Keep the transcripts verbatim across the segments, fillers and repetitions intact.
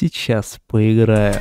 Сейчас поиграем.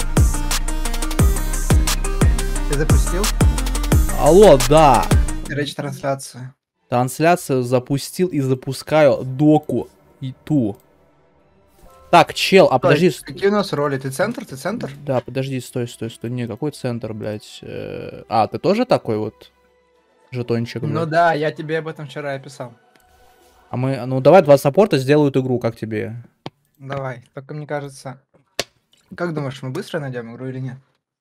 Ты запустил? Алло, да. Речь трансляцию. Трансляцию запустил и запускаю доку и ту. Так, чел, а подожди. Стой, какие у нас роли? Ты центр? Ты центр? Да, подожди, стой, стой, стой. Не, какой центр, блядь? Э, А, ты тоже такой вот жетончик, блядь? Ну да, я тебе об этом вчера описал. А мы, ну давай два саппорта сделают игру, как тебе? Давай, только мне кажется... Как думаешь, мы быстро найдем игру или нет?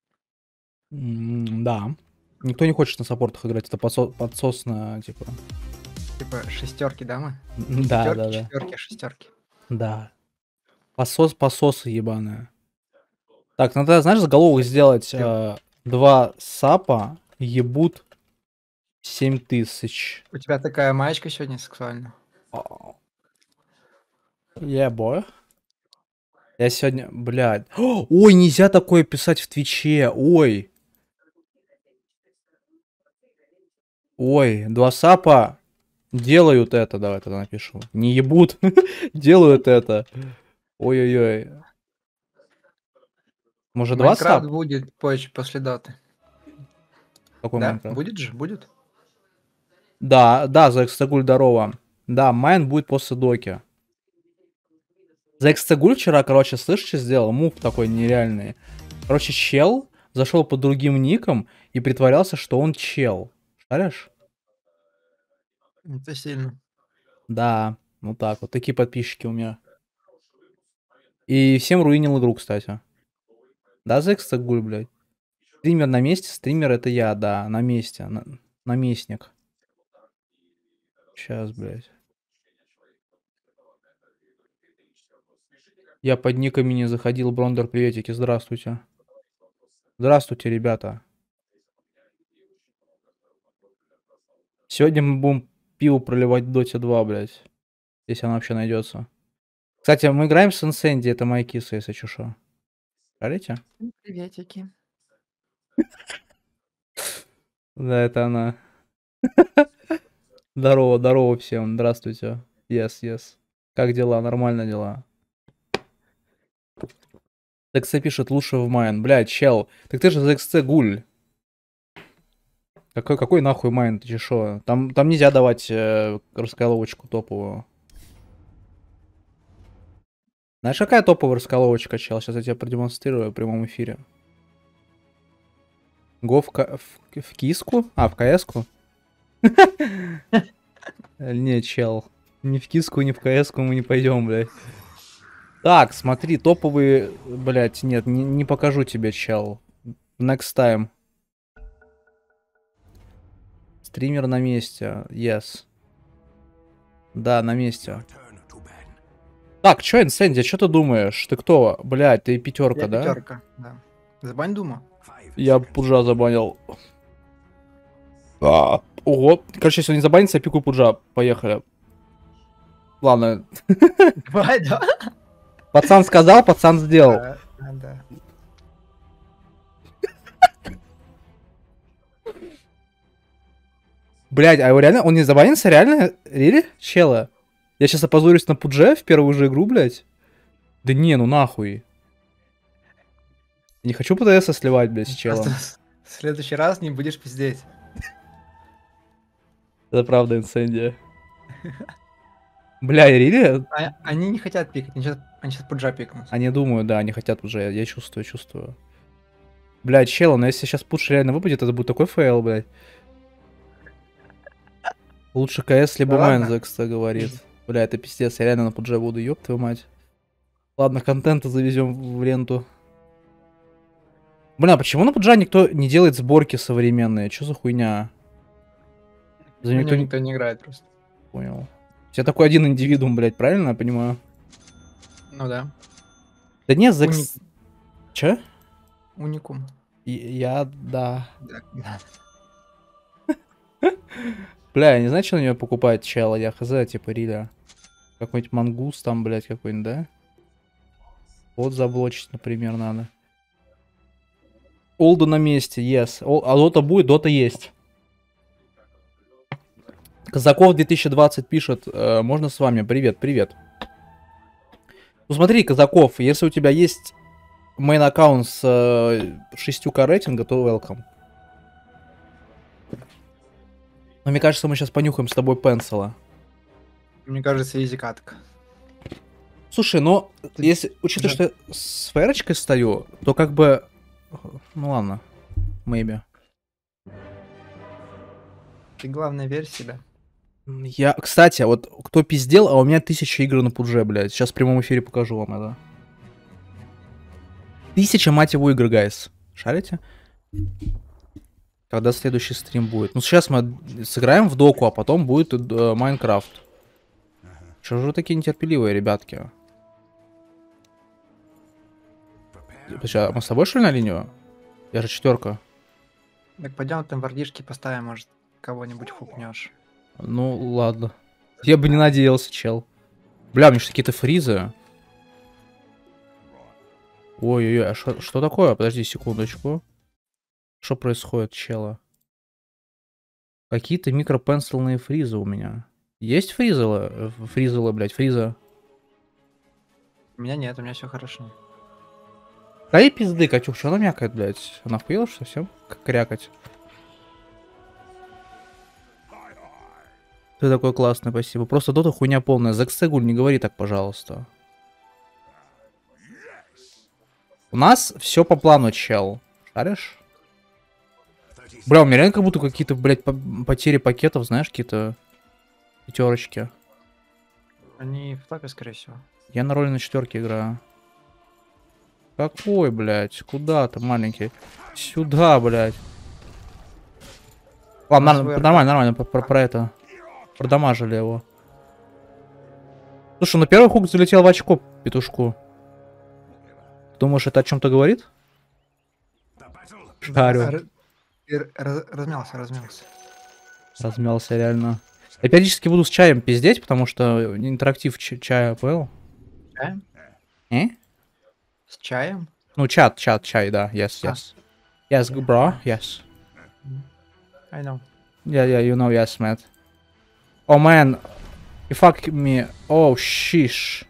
М, Да. Никто не хочет на саппортах играть, это подсо- подсосно, типа. Типа шестерки, да, мы? Да, да, да. Четверки, шестерки. Да. Посос, пососы ебаные. Так, надо, знаешь, заголовок сделать э, два сапа ебут семь тысяч. У тебя такая маечка сегодня сексуальная. Yeah, boy. Я сегодня, блядь. О, ой, нельзя такое писать в Твиче. Ой. Ой, два сапа делают это. Давай тогда напишу. Не ебут. Делают это. Ой-ой-ой. Может, два Майнкрафт сапа? будет позже, после даты. Какой Да? Майнкрафт? Будет же? Будет? Да, да, за Экстагуль здорово. Да, Майн будет после доки. За Экстагуль вчера, короче, слышишь, что сделал? Мув такой нереальный. Короче, чел зашел под другим ником и притворялся, что он чел. Шаришь? Это сильно. Да, вот так вот. Такие подписчики у меня. И всем руинил игру, кстати. Да, за Экстагуль, блядь. Стример на месте, стример это я, да, на месте. На... Наместник. Сейчас, блядь. Я под никами не заходил. Брондер, приветики, здравствуйте. Здравствуйте, ребята. Сегодня мы будем пиво проливать в Доте два, блядь. Если она вообще найдется. Кстати, мы играем с Инсенди, это моя киса, если что. шо. Смотрите? Приветики. Да, это она. Здорово, здорово всем, здравствуйте. Yes, yes. Как дела? Нормально дела. ТХЦ пишет лучше в майн. Блядь, чел. Так ты же за ТХЦ гуль. Какой, какой нахуй майн, ты чешо? Там, там нельзя давать э, расколовочку топовую. Знаешь, какая топовая расколовочка, чел? Сейчас я тебе продемонстрирую в прямом эфире. Го в, ка- в, в киску? А, в КС-ку? Не, чел. Ни в киску, ни в КС-ку мы не пойдем, блядь. Так, смотри, топовые... Блядь, нет, не, не покажу тебе, чел. Next time. Стример на месте. Yes. Да, на месте. Так, чё, Инсенди, что ты думаешь? Ты кто? Блядь, ты пятерка, Я да? пятерка, да. Забань Дума. Я Пуджа забанил. А, ого. Короче, если он не забанится, я пику Пуджа. Поехали. Ладно. Давай, да? Пацан сказал, пацан сделал. Да, да, да. Блядь, а его реально... Он не забанится? Реально? Рили? Чела? Я сейчас опозорюсь на Пудже в первую же игру, блядь? Да не, ну нахуй. Не хочу ПТС сливать, блядь, с челом. Просто в следующий раз не будешь пиздеть. Это правда, Инсендия. Бля, Рили? А, они не хотят пикать, они сейчас, они сейчас пуджа пикнут. Они думают, да, они хотят уже, я, я чувствую, чувствую. Блядь, чела, но если сейчас пудж реально выпадет, это будет такой фейл, блядь. Лучше КС либо Да ладно? Майнзекс говорит. Бля, это пиздец, я реально на пудже буду, ёб твою мать. Ладно, контента завезем в ленту. Бля, почему на пудже никто не делает сборки современные? Чё за хуйня? За У никто него не никто не играет просто. понял. Я такой один индивидуум, блядь, правильно я понимаю? Ну да. Да нет, Зекс... Уник- Чё? Уникум. И- Я, да. Да, да. Бля, я не знаю, что на нее покупать, чела, я хз, типа, Риля. Какой-нибудь мангус там, блядь, какой-нибудь, да? Вот заблочить, например, надо. Олду на месте, yes. Ол- А дота будет, дота есть. Казаков две тысячи двадцать пишет, э, можно с вами? Привет, привет. Ну смотри, Казаков, если у тебя есть мейн аккаунт с э, шестью ка рейтинга, то welcome. Но мне кажется, мы сейчас понюхаем с тобой пенсила. Мне кажется, изи катка. Слушай, но Ты если учитывая, уже- что я с фэрочкой стою, то как бы... Ну ладно, maybe. Ты главное верь в себя. Я, кстати, вот кто пиздел, а у меня тысяча игр на пудже, блядь. Сейчас в прямом эфире покажу вам это. Тысяча, мать его, игр, гайс. Шарите? Когда следующий стрим будет? Ну, сейчас мы сыграем в доку, а потом будет э, Майнкрафт. Чего же вы такие нетерпеливые, ребятки? Подожди, а мы с тобой, что ли, на линию? Я же четверка. Так пойдем там вардишки поставим, может, кого-нибудь хупнешь. Ну, ладно. Я бы не надеялся, чел. Бля, у меня же какие-то фризы. Ой-ой-ой, а шо- что такое? Подожди секундочку. Что происходит, чела? Какие-то микропенсилные фризы у меня. Есть фризелы? Фризелы, блядь, фриза. У меня нет, у меня все хорошо. Да и пизды, Катюх, что она мякает, блядь? Она впоела, что совсем? Как крякать. Ты такой классный, спасибо. Просто дота хуйня полная. Зексегуль, не говори так, пожалуйста. У нас все по плану, чел. Шаришь? Бля, у меня реально как будто какие-то, блядь, по- потери пакетов, знаешь, какие-то пятерочки. Они в топе, скорее всего. Я на роли на четверке играю. Какой, блядь? Куда ты, маленький? Сюда, блядь. Ладно, Нас нар- ВР, нормально, нормально, про, про- про это. Продамажили его. Слушай, ну первый хук залетел в очко петушку. Думаешь, это о чем-то говорит? Шарю. Р- р- раз- Размялся, размялся. Размялся реально. Я периодически буду с чаем пиздеть, потому что интерактив ч- чая, понял? Чаем? Э? С чаем? Ну, чат, чат, чай, да. Yes, А. yes. Yes, bro, yes. I know. Yeah, yeah, you know, yes, man. Oh, man. You fuck me. Oh, sheesh.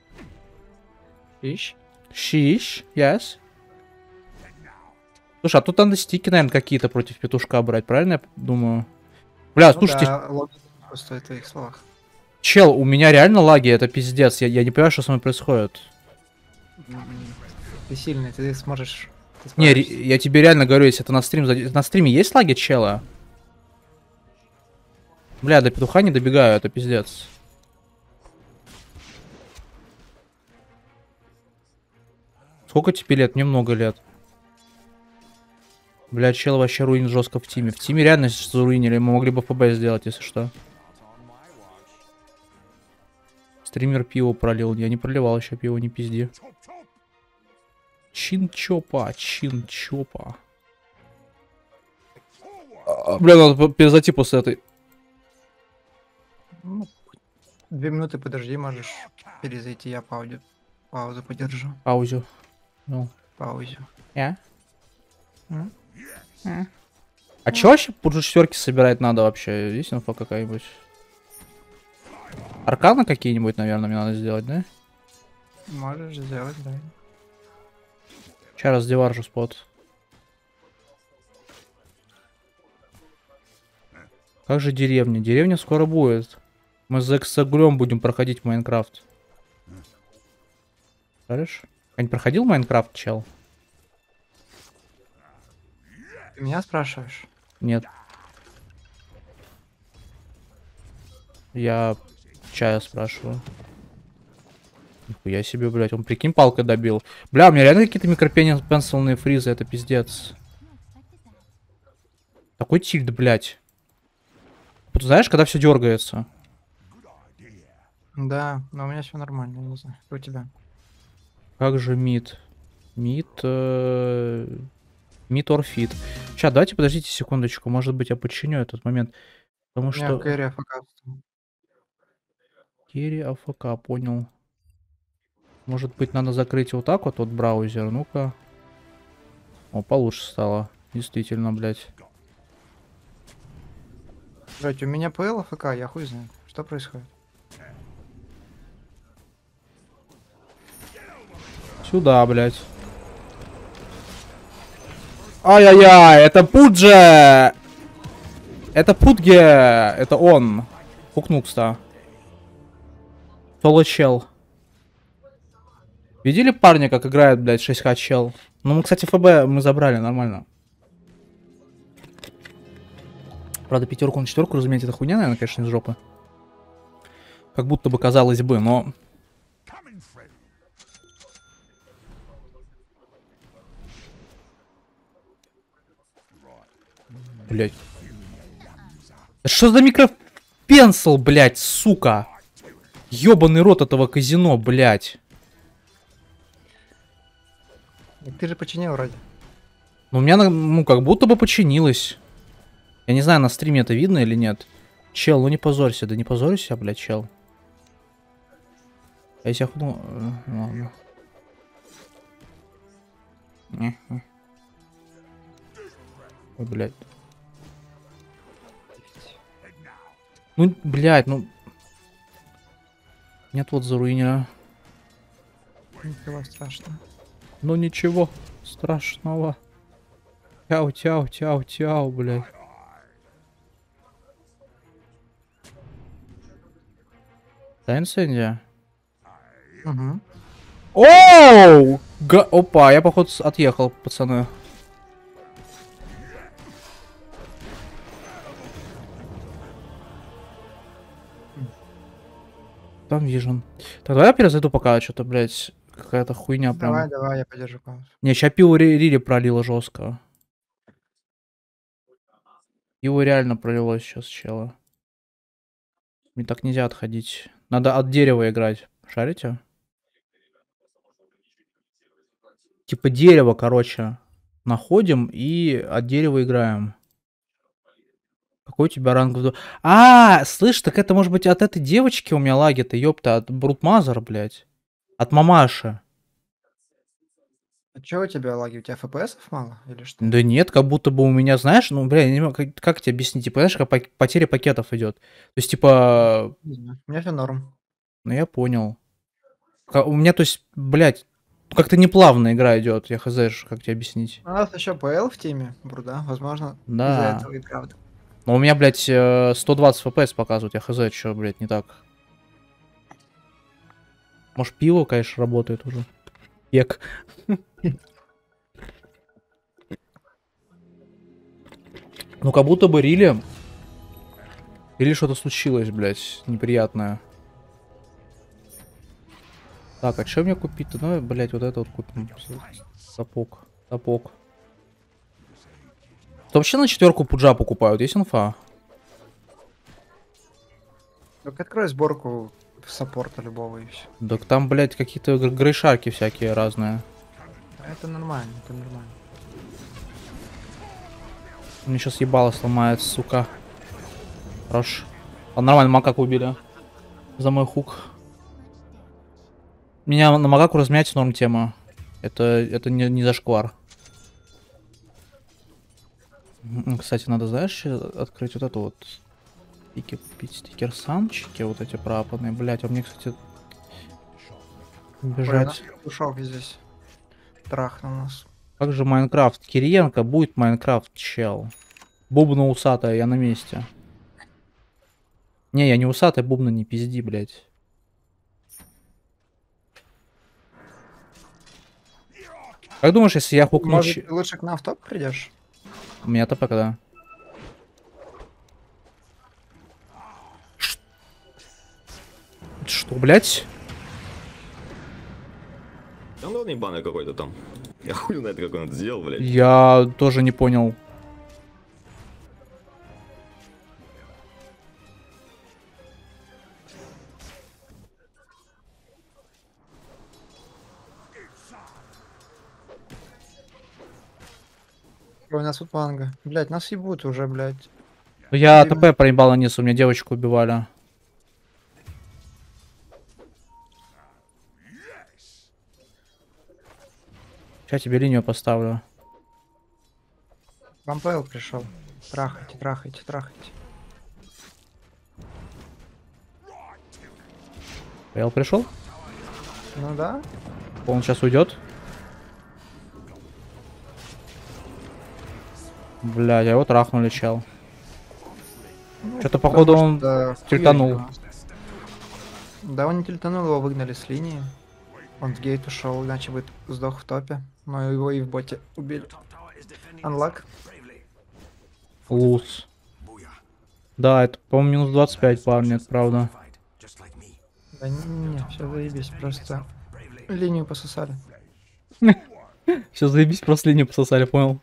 Ищ? Sheesh, yes. Слушай, а тут надо стики, наверное, какие-то против петушка брать, правильно я думаю? Бля, Ну слушайте, да, логика просто в твоих словах. чел, у меня реально лаги, это пиздец. Я, я не понимаю, что со мной происходит. М, Ты сильный, ты сможешь... ты Не, ре- справишься. я тебе реально говорю, если это на стрим... зайдёт- На стриме есть лаги, чела? Бля, до петуха не добегаю, это пиздец. Сколько тебе лет? Мне много лет. Бля, чел вообще руинит жестко в тиме. В тиме реально заруинили, мы могли бы ФБ сделать, если что. Стример пиво пролил. Я не проливал еще пиво, не пизди. Чин-чопа, чин-чопа. А, Бля, надо по- перезайти после этой Ну, две минуты подожди, можешь перезайти, я паузе. Паузу подержу. паузу. Ну, Паузу. я? М? А чё вообще пуджу четверки собирать надо вообще? Есть инфа какая-нибудь? Арканы какие-нибудь, наверное, мне надо сделать, да? Можешь сделать, да. Сейчас раздеваржу спот. Как же деревня? Деревня скоро будет. Мы с Эксоглем будем проходить Майнкрафт. Знаешь? А не проходил Майнкрафт, чел? Ты меня спрашиваешь? Нет. Я чая спрашиваю. Нихуя себе, блядь, он, прикинь, палкой добил. Бля, у меня реально какие-то микропенсилные фризы, это пиздец. Такой тильд, блядь. Вот знаешь, когда все дергается. Да, но у меня все нормально, я не знаю. Что у тебя? Как же мид? Мид... э, Мид орфит. Сейчас, давайте подождите секундочку. Может быть, я починю этот момент. Потому У меня что... кэрри АФК. Керри АФК, понял. Может быть, надо закрыть вот так вот, вот браузер. Ну-ка. О, получше стало. Действительно, блядь. Блять, у меня ПЛ АФК, я хуй знаю. Что происходит? Сюда, блядь. Ай-яй-яй, это Пудже! Это Пудге! Это он. Пукнукста. Соло чел. Видели парня, как играет, блядь, шесть ка чел? Ну, мы, кстати, ФБ мы забрали, нормально. Правда, пятерку на четверку, разумеется, это хуйня, наверное, конечно, из жопы. Как будто бы казалось бы, но... Блять. Что за микропенсел, блять, сука? Ёбаный рот этого казино, блять. Ты же починил вроде. Ну, у меня, ну, как будто бы починилось. Я не знаю, на стриме это видно или нет. Чел, ну не позорься, да не позорься, блядь, чел. Я себя хуну... Ладно. Ой, блядь. Ну, блядь, ну... Нет, вот заруинера. Ничего страшного. Ну, ничего страшного. Тяу, тяу, тяу, тяу, блядь. Да, инцендия? Угу. Оу! Га... Опа, я, походу, отъехал, пацаны. Там вижен. Так, давай я перезайду пока, что-то, блядь, какая-то хуйня прям. Давай, давай, я подержу паузу. Не, ща пиво Рири пролило жестко. Его реально пролилось сейчас, чела. Мне так нельзя отходить. Надо от дерева играть. Шарите? Типа дерево, короче. Находим и от дерева играем. Какой у тебя ранг? А, слышь, так это может быть от этой девочки у меня лаги-то, ёпта, от Брутмазер, блядь. От мамаши. А чё у тебя лаги? У тебя эф пи эсов мало или что? Да нет, как будто бы у меня, знаешь, ну, бля, я не могу, как, как тебе объяснить, типа, знаешь, как по- потеря пакетов идет. То есть, типа, Не знаю. У меня все норм. ну я понял. Ка- У меня, то есть, блядь, как-то неплавно игра идет, я хз, как тебе объяснить. У нас еще ПЛ в теме, бруда, возможно, из-за Да. этого и правда. Но у меня, блядь, э, сто двадцать эф пи эс показывают, я хз, что, блядь, не так. Может, пиво, конечно, работает уже. Ек. Ну, как будто бы Рили... Или что-то случилось, блядь, неприятное. Так, а что мне купить-то? Ну, блядь, вот это вот купим. Сапог. Сапог. То вообще на четверку пуджа покупают, есть инфа? Только открой сборку саппорта любого и все. Так там, блядь, какие-то гр- грейшарки всякие разные. Это нормально, это нормально. Мне сейчас ебало сломает, сука. Хорош. А нормально, макаку убили. За мой хук. Меня на макаку размять норм тема. Это, это не, не зашквар. М, Кстати, надо, знаешь, открыть вот эту вот... Стики купить, стикер-самчики, вот эти пропанные. Блять, а мне, кстати... Бежать. Ушел здесь. Трахнул нас. Как же Майнкрафт? Кириенко будет Майнкрафт, чел. Бубна усатая, я на месте. Не, я не усатая, бубна не пизди, блядь. Как думаешь, если я хукну... Может, ч- ты лучше к нам в топ придешь? У меня ТП когда? Что, блядь? Там ладно ебаный какой-то там. Я хуй на это как он это сделал, блядь. Я тоже не понял. У нас тут манго. Блять, нас ебут уже, блять. Ну, я Блин. ТП проебал на низ, у меня девочку убивали. Сейчас тебе линию поставлю. Вам ПЛ пришел. Трахайте, трахайте, трахайте. Пэл пришел? Ну да. Он сейчас уйдет. Блядь, а его трахнули, чел. Ну, Что-то, походу, потому он что тильтанул. хуёвенько. Да, он не тильтанул, его выгнали с линии. Он в гейт ушел, иначе бы сдох в топе. Но его и в боте убили. Анлак. Луз. Да, это, по-моему, минус двадцать пять, парни, это правда. Да не-не-не, все заебись, просто линию пососали. Все, заебись, просто линию пососали, понял.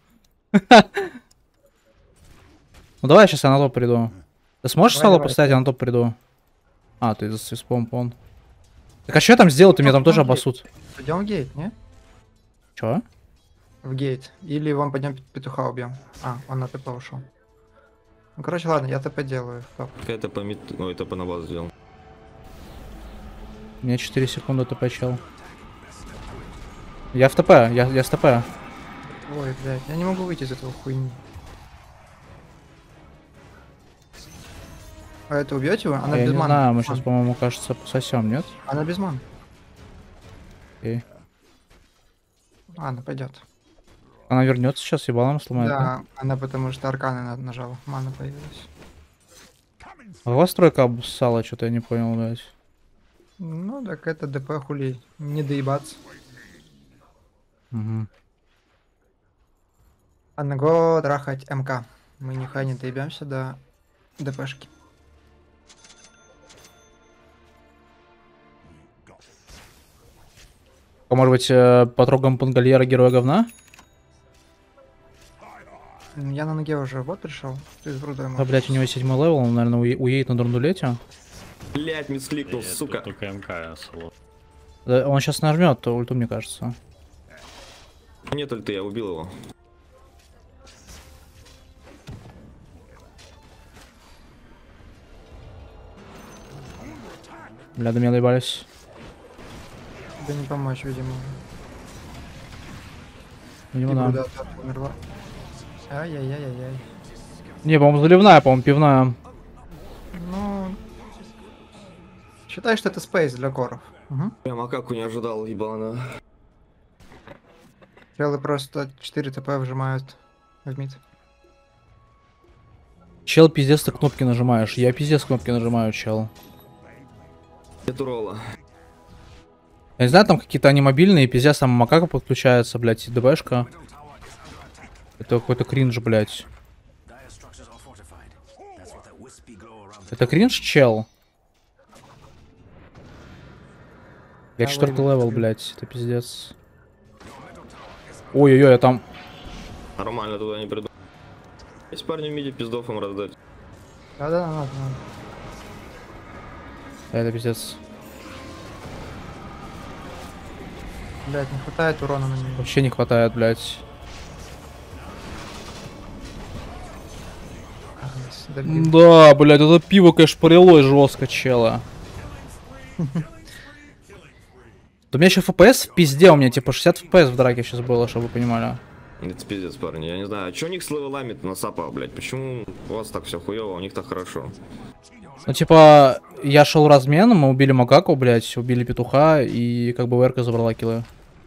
Ну давай, сейчас я на топ приду. Ты сможешь Давай, соло давай, поставить, я на топ приду? А, ты за свиспом, пон. Так а что я там сделал? Ты меня там тоже обоссут. Пойдем в гейт, не? Чё? В гейт. Или вон пойдем петуха убьем. А, он на ТП ушел. Ну короче, ладно, я ТП делаю. Топ. Это по мид... Ой, это по на базу сделал. У меня четыре секунды ТП, чел. Я в ТП, я, я с ТП. Ой, блядь, я не могу выйти из этого хуйни. А это убьете его? Она я без не маны. знаю, мы Без сейчас, маны. по-моему, кажется, пососем, нет? Она без ман. Окей. Ладно, пойдет. Она вернется сейчас, ебалом сломает. Да. Да, она потому что арканы на- нажала. Мана появилась. А у вас тройка обуссала, что-то я не понял, блядь. Ну, так это ДП хули. Не доебаться. Угу. Одного трахать МК. Мы нихуя не доебемся до ДПшки. А может быть, э, потрогаем Пангольера, героя говна? М, Я на ноге уже вот пришел. Ты с брудой Да, можешь. блядь, у него седьмой левел, он, наверное, уе- уедет на дурнулете. Блять, мискликнул, Нет, сука. тут только МК соло. Да, он сейчас нажмет ульту, мне кажется. Нет ульты, я убил его. Бля, до меня доебались. Тебе не помочь, видимо. Видимо, И да. бруда тоже умерла. Ай-яй-яй-яй-яй. Не, по-моему, заливная, по-моему, пивная. Ну... Считай, что это спейс для коров. Угу. Я макаку не ожидал, ебано. Челы просто четыре ТП выжимают в мид. Чел, пиздец, ты кнопки нажимаешь. Я пиздец кнопки нажимаю, чел. Нет урола. Я не знаю, там какие-то они мобильные, пиздец, там макака подключается, блядь, и ДБшка. Это какой-то кринж, блядь. Это кринж, чел? Я Да, четвертый вырвал. левел, блядь, это пиздец. Ой-ой-ой, я там... Нормально туда не приду. Есть парни в миде, пиздов им раздать. Да-да, надо, надо. Это пиздец. Блять, не хватает урона на него. Вообще не хватает, блядь. Ага, добил. Да, блядь, это пиво, конечно, порелось жестко, чела. Да у меня еще эф пи эс в пизде, у меня типа шестьдесят эф пи эс в драке сейчас было, чтобы вы понимали. Это пиздец, парни. Я не знаю, а чё у них с левелами-то на сапа, блять? Почему у вас так все хуево, а у них так хорошо? Ну, типа, я шел размен, мы убили Макаку, блядь, убили петуха, и как бы ВРК забрала киллы.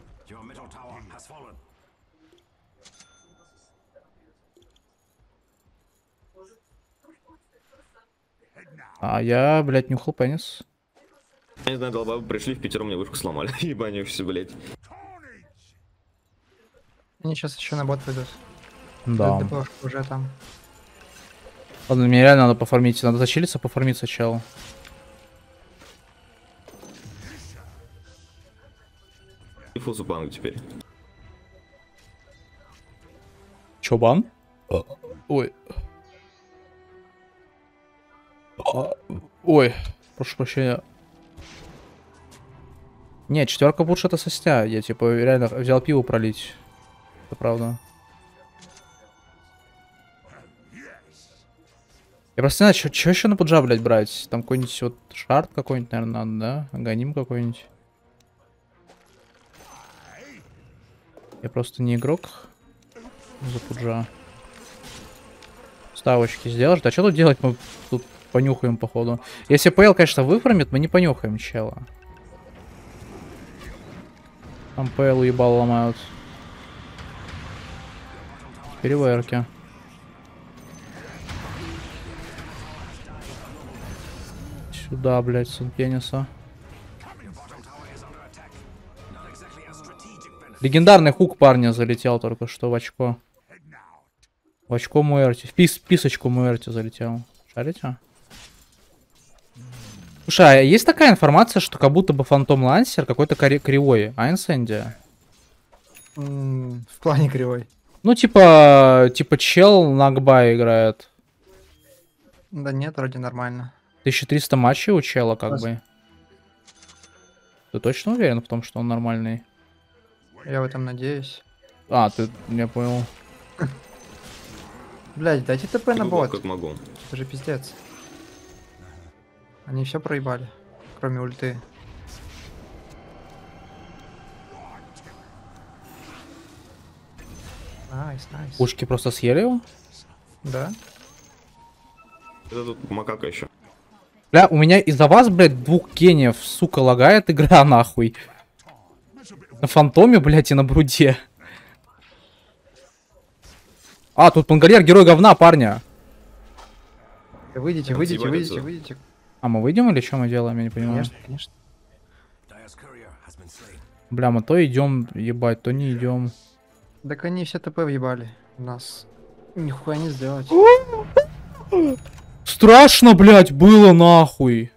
А я, блядь, нюхал пенис. Я не знаю, долбабы пришли в пятером, мне вышку сломали. Ебаню все, блять. Они сейчас еще на бот пойдут. Да. ДПшка уже там. Ладно, мне реально надо пофармить, надо зачилиться, пофармиться, чел. И фусу банк теперь. Чё, бан? Ой. А, Ой, прошу прощения. Не, четверка лучше это состя. Я типа реально взял пиво пролить. Это правда. Я просто не знаю, что еще на пуджа, блядь, брать? Там какой-нибудь вот шарт какой-нибудь, наверное, надо, да? Аганим какой-нибудь. Я просто не игрок за пуджа. Ставочки сделаешь. Да что тут делать? Мы тут понюхаем, походу. Если ПЛ, конечно, выфармит, мы не понюхаем, чела. Там ПЛ ебал ломают. Переверки. Сюда, блядь, сын пениса. Легендарный хук парня залетел только что в очко. В очко Муэрти. В пис писочку Муэрти залетел. Шарите? Слушай, а есть такая информация, что как будто бы Фантом Лансер какой-то кривой, а Инсенди? Mm, в плане кривой. Ну, типа, типа чел на Акбай играет. Да нет, вроде нормально. тысяча триста матчей у чела, как Класс. бы. Ты точно уверен в том, что он нормальный? Я в этом надеюсь. А, ты, я понял. Блядь, дайте ТП на Могу, бот. как могу. Это же пиздец. Они все проебали, кроме ульты. Найс, найс. Пушки просто съели его? Да? Это тут макака еще. Бля, у меня из-за вас, блядь, двух гениев, сука, лагает игра, нахуй. На Фантоме, блядь, и на Бруде. А, тут Пангалер, герой говна, парня. Выйдите, Как выйдите, съебались, выйдите, да? выйдите. А мы выйдем или что мы делаем, я не понимаю. Конечно, конечно. Бля, мы то идем, ебать, то не идем. Так они все ТП въебали. У нас нихуя не сделать. Страшно, блядь, было нахуй.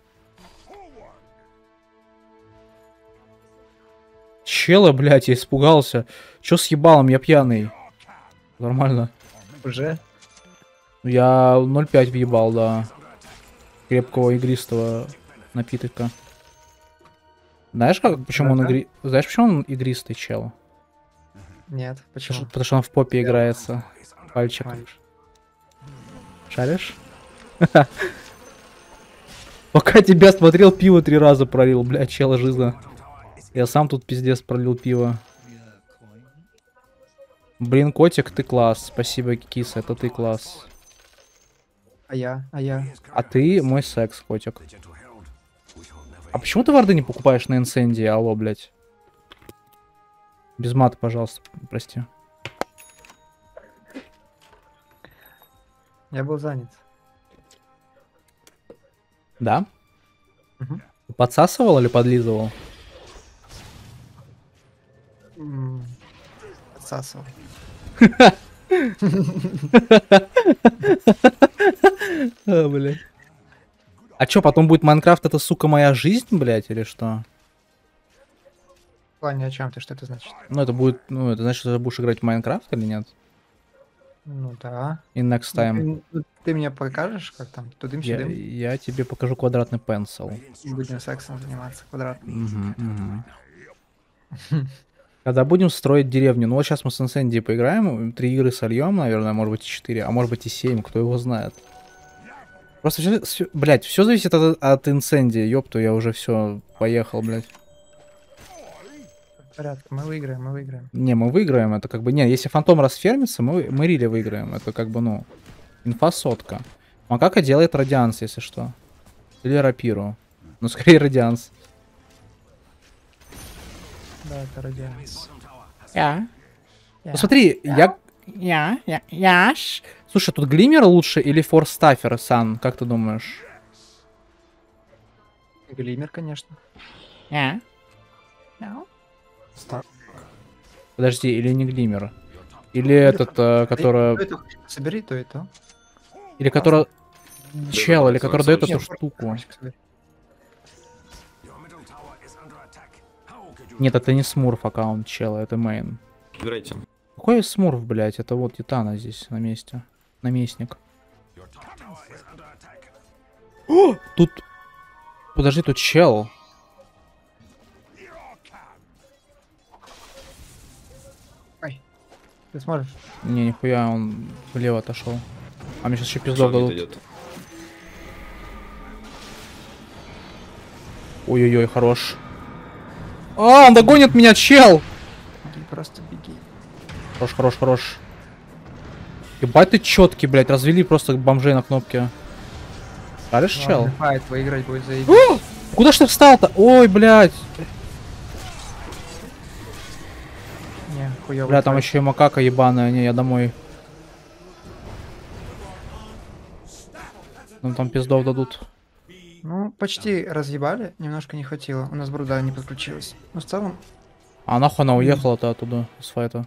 Чела, блядь, я испугался. Чё с ебалом, я пьяный. Нормально. Уже? Я ноль пять въебал, да. Крепкого игристого напитка. Знаешь, как, почему он игри... Знаешь, почему он игристый, чел? Нет, почему? Потому что он в попе играется. Пальчик. Пальчик. Шаришь? Пока тебя смотрел, пиво три раза пролил, блядь, чела жиза. Я сам тут пиздец пролил пиво. Блин, котик, ты класс. Спасибо, киса, это ты класс. А я? А я? А ты мой секс, котик. А почему ты варды не покупаешь на Инсенди, алло, блядь? Без мата, пожалуйста, прости. Я был занят. Да? Мгм. Подсасывал или подлизывал? М, Отсасывал. А, блядь. А чё, потом будет Майнкрафт, это, сука, моя жизнь, блядь, или что? В плане о чем ты? Что это значит? Ну, это будет, ну, это значит, что ты будешь играть в Майнкрафт или нет? Ну да. И next time. Ты, ну, ты мне покажешь, как там? Я, Тудым-сюдым. я тебе покажу квадратный пенсил. Будем сексом заниматься квадратным. Мгм, мгм. Когда будем строить деревню. Ну вот сейчас мы с Инсенди поиграем, три игры сольем, наверное, может быть и четыре, а может быть и семь, кто его знает. Просто все, все, блядь, все зависит от, от Инсенди, ёпту, я уже все поехал, блядь. В порядке, мы выиграем, мы выиграем. Не, мы выиграем, это как бы, не, если Фантом расфермится, мы, мы Рили выиграем, это как бы, ну, инфа сотка. Макака делает Радианс, если что. Или Рапиру. Ну, скорее Радианс. Да, это радианс. Я. Я. Посмотри, я... Я, я, я. ш- Слушай, тут Глиммер лучше или Форстаффер, Сан? Как ты думаешь? Глиммер, конечно. Я. Мяу. Подожди, или не Глиммер? Или этот, э, который... То и то. Собери то и то. Или который... Чел, или давай, который давай, дает эту давай. штуку. Форсик собери. Нет, это не Смурф аккаунт чела, это мейн. Играйте. Какой Смурф, блядь? Это вот Титана здесь на месте. Наместник. О, тут... Подожди, тут чел. Ай. Ты сможешь? Не, нихуя, он влево отошел. А мне сейчас еще пиздов Шагнет дадут. идет. Ой-ой-ой, хорош. А, он догонит меня, чел! Беги, просто беги. Хорош, хорош, хорош. Ебать ты четкий, блядь, развели просто бомжей на кнопке. Шаришь, чел? Ладно, файт выиграть будет заебись. Куда ж ты встал-то? Ой, блядь. хуёвый. Бля, там файт. еще и макака ебаная, не, я домой. Ну там пиздов дадут. Ну, почти разъебали, немножко не хватило. У нас бруда не подключилась. Но в целом, А нахуй она уехала-то оттуда, с файта.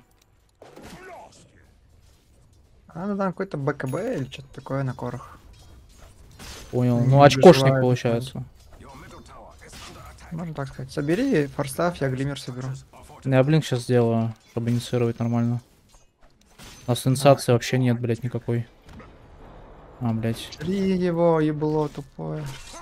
надо там какой-то БКБ или что-то такое на корах. Понял. Не Ну очкошник выживает, получается. Можно так сказать. Собери форстав, я глиммер соберу. Я блин сейчас сделаю, чтобы инициировать нормально. У нас инициации вообще нет, блять, никакой. А, блять. Шли его, ебло тупое.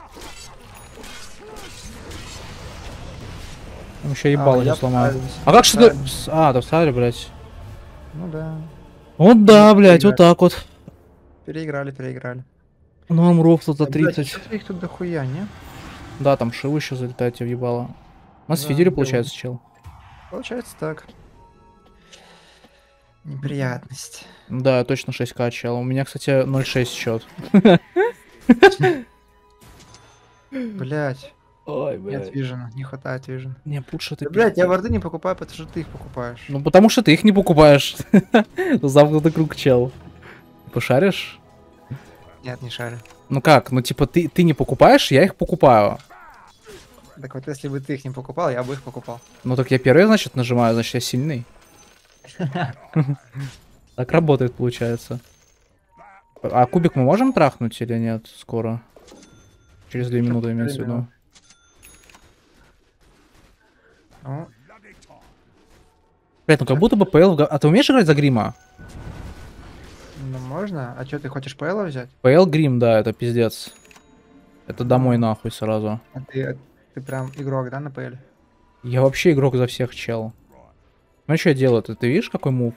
Еще ебало А, не я сломаю. справился. А как что ты... Справился. А, да встали, блять. Ну да. Вот да, блять, вот переиграли. так вот. Переиграли, переиграли. Норм ров тут за Блядь, тридцать. что-то их тут дохуя, не? Да, там шивы еще залетают тебе в ебало. Нас Да, видели, было. получается, чел. Получается так. Неприятность. Да, точно шесть ка чел. У меня, кстати, ноль шесть счет. Блять, Ой, нет вижена, не хватает вижена. Не, лучше ты... Да, блять, я варды не покупаю, потому что ты их покупаешь. Ну, потому что ты их не покупаешь. Замкнутый круг, чел. Пошаришь? Нет, не шарю. Ну как, ну типа ты, ты не покупаешь, я их покупаю. Так вот, если бы ты их не покупал, я бы их покупал. Ну так я первый, значит, нажимаю, значит, я сильный. Так работает, получается. А кубик мы можем трахнуть или нет скоро? Через две минуты имеется в виду. Ну, Блять, ну как будто бы ПЛ... в га- А ты умеешь играть за грима? ну можно. А что, ты хочешь Пэла взять? ПЛ грим, да, это пиздец. Это домой нахуй сразу. А ты, ты прям игрок, да, на Пэле? Я вообще игрок за всех, чел. Ну что я делаю? Ты, ты видишь, какой мув?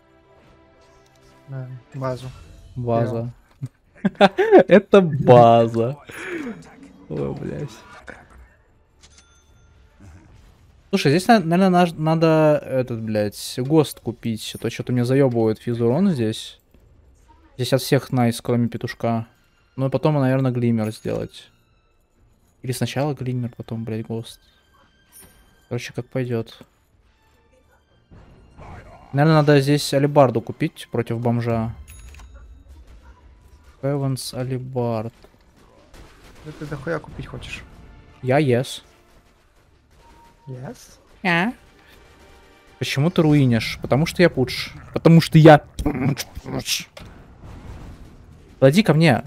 Да, базу. База. Это база. Ой, блядь. Слушай, здесь, наверное, надо этот, блядь, ГОСТ купить. А то что-то меня заебывает физурон здесь. Здесь от всех найс, кроме петушка. Ну и потом, наверное, глиммер сделать. Или сначала глиммер, потом, блядь, ГОСТ. Короче, как пойдет. Наверное, надо здесь алибарду купить против бомжа. Эванс алибард. Да ты дохуя купить хочешь? Я yes. Yes? Я. Почему ты руинишь? Потому что я пудж. Потому что я... Подойди ко мне.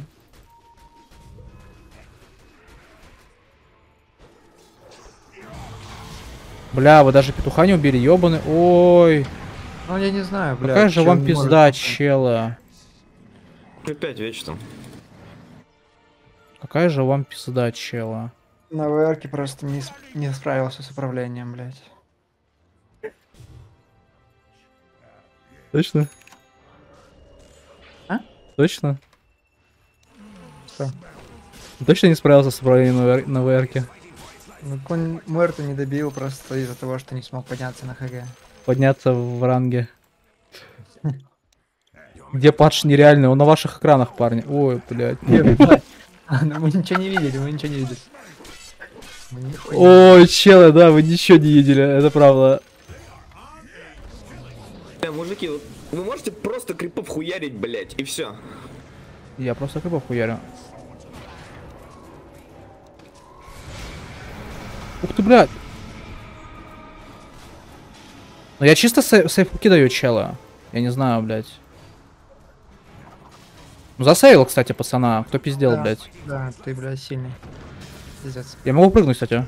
Бля, вы даже петуха не убили, ёбаный. Ой. Ну я не знаю, бля. Какая же чё вам не пизда, может- чела. Опять вечно. Какая же вам пизда, чела. На ВРке просто не, с- не справился с управлением, блядь. Точно? А? Точно? Что? Точно не справился с управлением на ВР на ВРке? Ну, конь Муэрту не добил просто из-за того, что не смог подняться на ХГ. Подняться в ранге. Где патч нереальный? Он на ваших экранах, парни. Ой, блядь. А, ну мы ничего не видели, мы ничего не видели. Мы нихуя. Ой, челы, да, вы ничего не видели, это правда. Э, мужики, вот вы можете просто крипов хуярить, блять, и все. Я просто крипов хуярю. Ух ты, блядь. Ну я чисто сей сейф-хуки даю, чела. Я не знаю, блядь. Ну засейвил, кстати, пацана. Кто пиздел, Да, блядь. Да, ты, блядь, сильный. Пиздец. Я могу прыгнуть, кстати.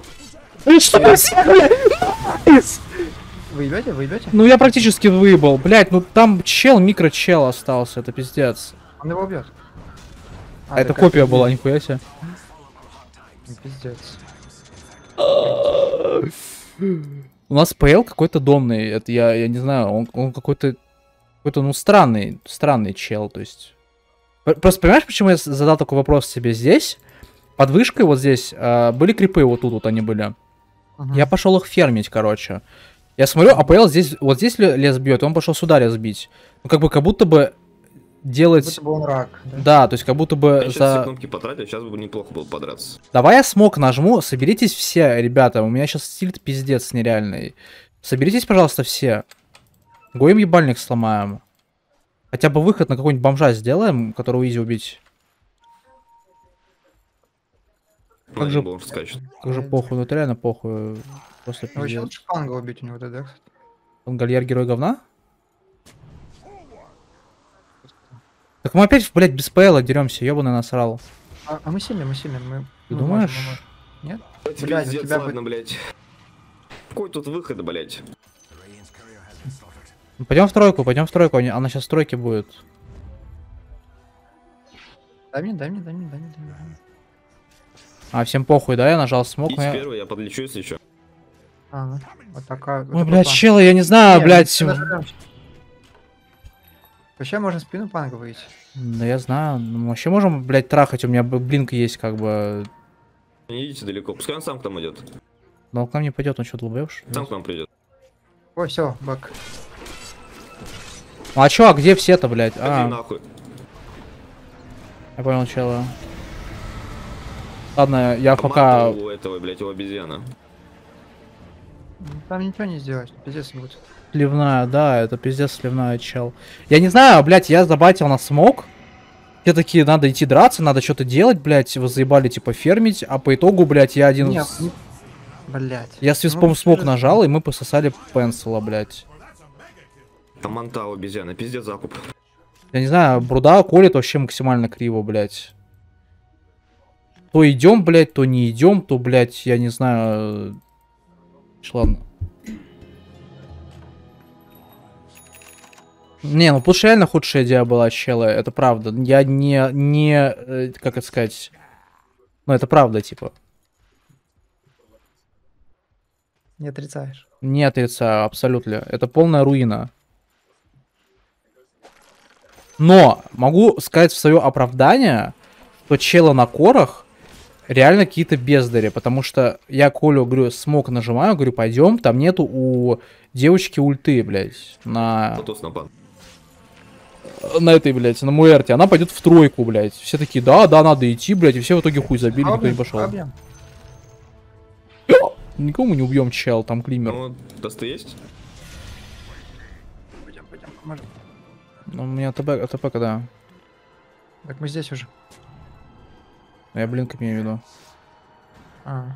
Вы ебете, вы ебете? Ну я практически выебал. Блядь, ну там чел, микрочел остался. Это пиздец. Он его убьет. А, это копия была, нихуя себе. Пиздец. У нас ПЛ какой-то домный. Это я, я не знаю, он, он какой-то какой-то, ну, странный, странный чел, то есть. П- Просто понимаешь, почему я с- задал такой вопрос себе здесь? Под вышкой вот здесь а, были крипы, вот тут вот они были. Мгм. Я пошел их фермить, короче. Я смотрю, АПЛ здесь, вот здесь ле- лес бьет, и он пошел сюда лес бить. Ну, как бы, как будто бы делать... Будто бы он рак. Да? Да, то есть как будто бы Я сейчас за... все кнопки потратил, сейчас бы неплохо было подраться. Давай я смог нажму, соберитесь все, ребята, у меня сейчас стиль пиздец нереальный. Соберитесь, пожалуйста, все. Гоем ебальник сломаем. Хотя бы выход на какой-нибудь бомжа сделаем, которого изи убить. Как же- же скачет. Как же похуй, ну это реально похуй. Просто Ну, вообще пиздец. лучше Панга убить у него тогда, кстати. Он гальяр герой говна? Так мы опять, блядь, без ПЛа деремся, ебаный насрал. А, а мы сильные, мы сильные, мы... Ты мы думаешь? можем, мы можем. Нет? Блядь, Блядь, у пиздец, тебя ладно, блядь. Какой тут выход, блядь? Пойдем в тройку, пойдем в тройку, они- она сейчас в тройке будет. Дай мне, дай мне, дай мне, дай мне, дай мне. дай мне. А, всем похуй, да? Я нажал смог. Идите но я- первый, я подлечу, если что. А, ну, вот такая... вот Ой, такой блядь, план. чела, я не знаю, Не, блядь. мы нажрёмся. Вообще можно спину Панга выйти. Да я знаю, ну, мы вообще можем, блядь, трахать, у меня б- блинк есть, как бы. Не идите далеко, пускай он сам к нам идет. Но он к нам не пойдет, он что, долбёшь? Сам к нам придет. Ой, все, бэк. А чё, а где все-то, блядь? Иди А, нахуй. я понял, чела. Ладно, я Команда пока... у этого, блядь, у обезьяна. Там ничего не сделать, пиздец будет. Сливная, да, это пиздец сливная, чел. Я не знаю, блядь, я забатил на смог. Все такие, надо идти драться, надо что-то делать, блядь. Вы заебали, типа, фермить. А по итогу, блядь, я один... Не, с- не- Блядь. Я с виспом Ну, смог через- нажал, и мы пососали пенсила, блядь. Там манта у обезьяны, пиздец закуп. Я не знаю, бруда колет вообще максимально криво, блядь. То идем, блядь, то не идем, то, блядь, я не знаю... Ч, Ладно. Не, ну потому что реально худшая идея была, чела, это правда. Я не, не, э, как это сказать... Ну, это правда, типа. Не отрицаешь. Не отрицаю, абсолютно. Это полная руина. Но могу сказать в свое оправдание, что челы на корах реально какие-то бездари, потому что я Колю, говорю, смог нажимаю, говорю, пойдем, там нету у девочки ульты, блядь, на, Фотос напад. на этой, блядь, на Муэрте. Она пойдет в тройку, блядь. Все такие, да, да, надо идти, блядь, и все в итоге хуй забили, никто не пошел. Пробьем. Никого мы не убьем, чел, там климер. Ну, даст есть? Пойдем, пойдем, поможем. Ну, у меня ТП, ТП когда? Так мы здесь уже. Я блинк имею в виду. А,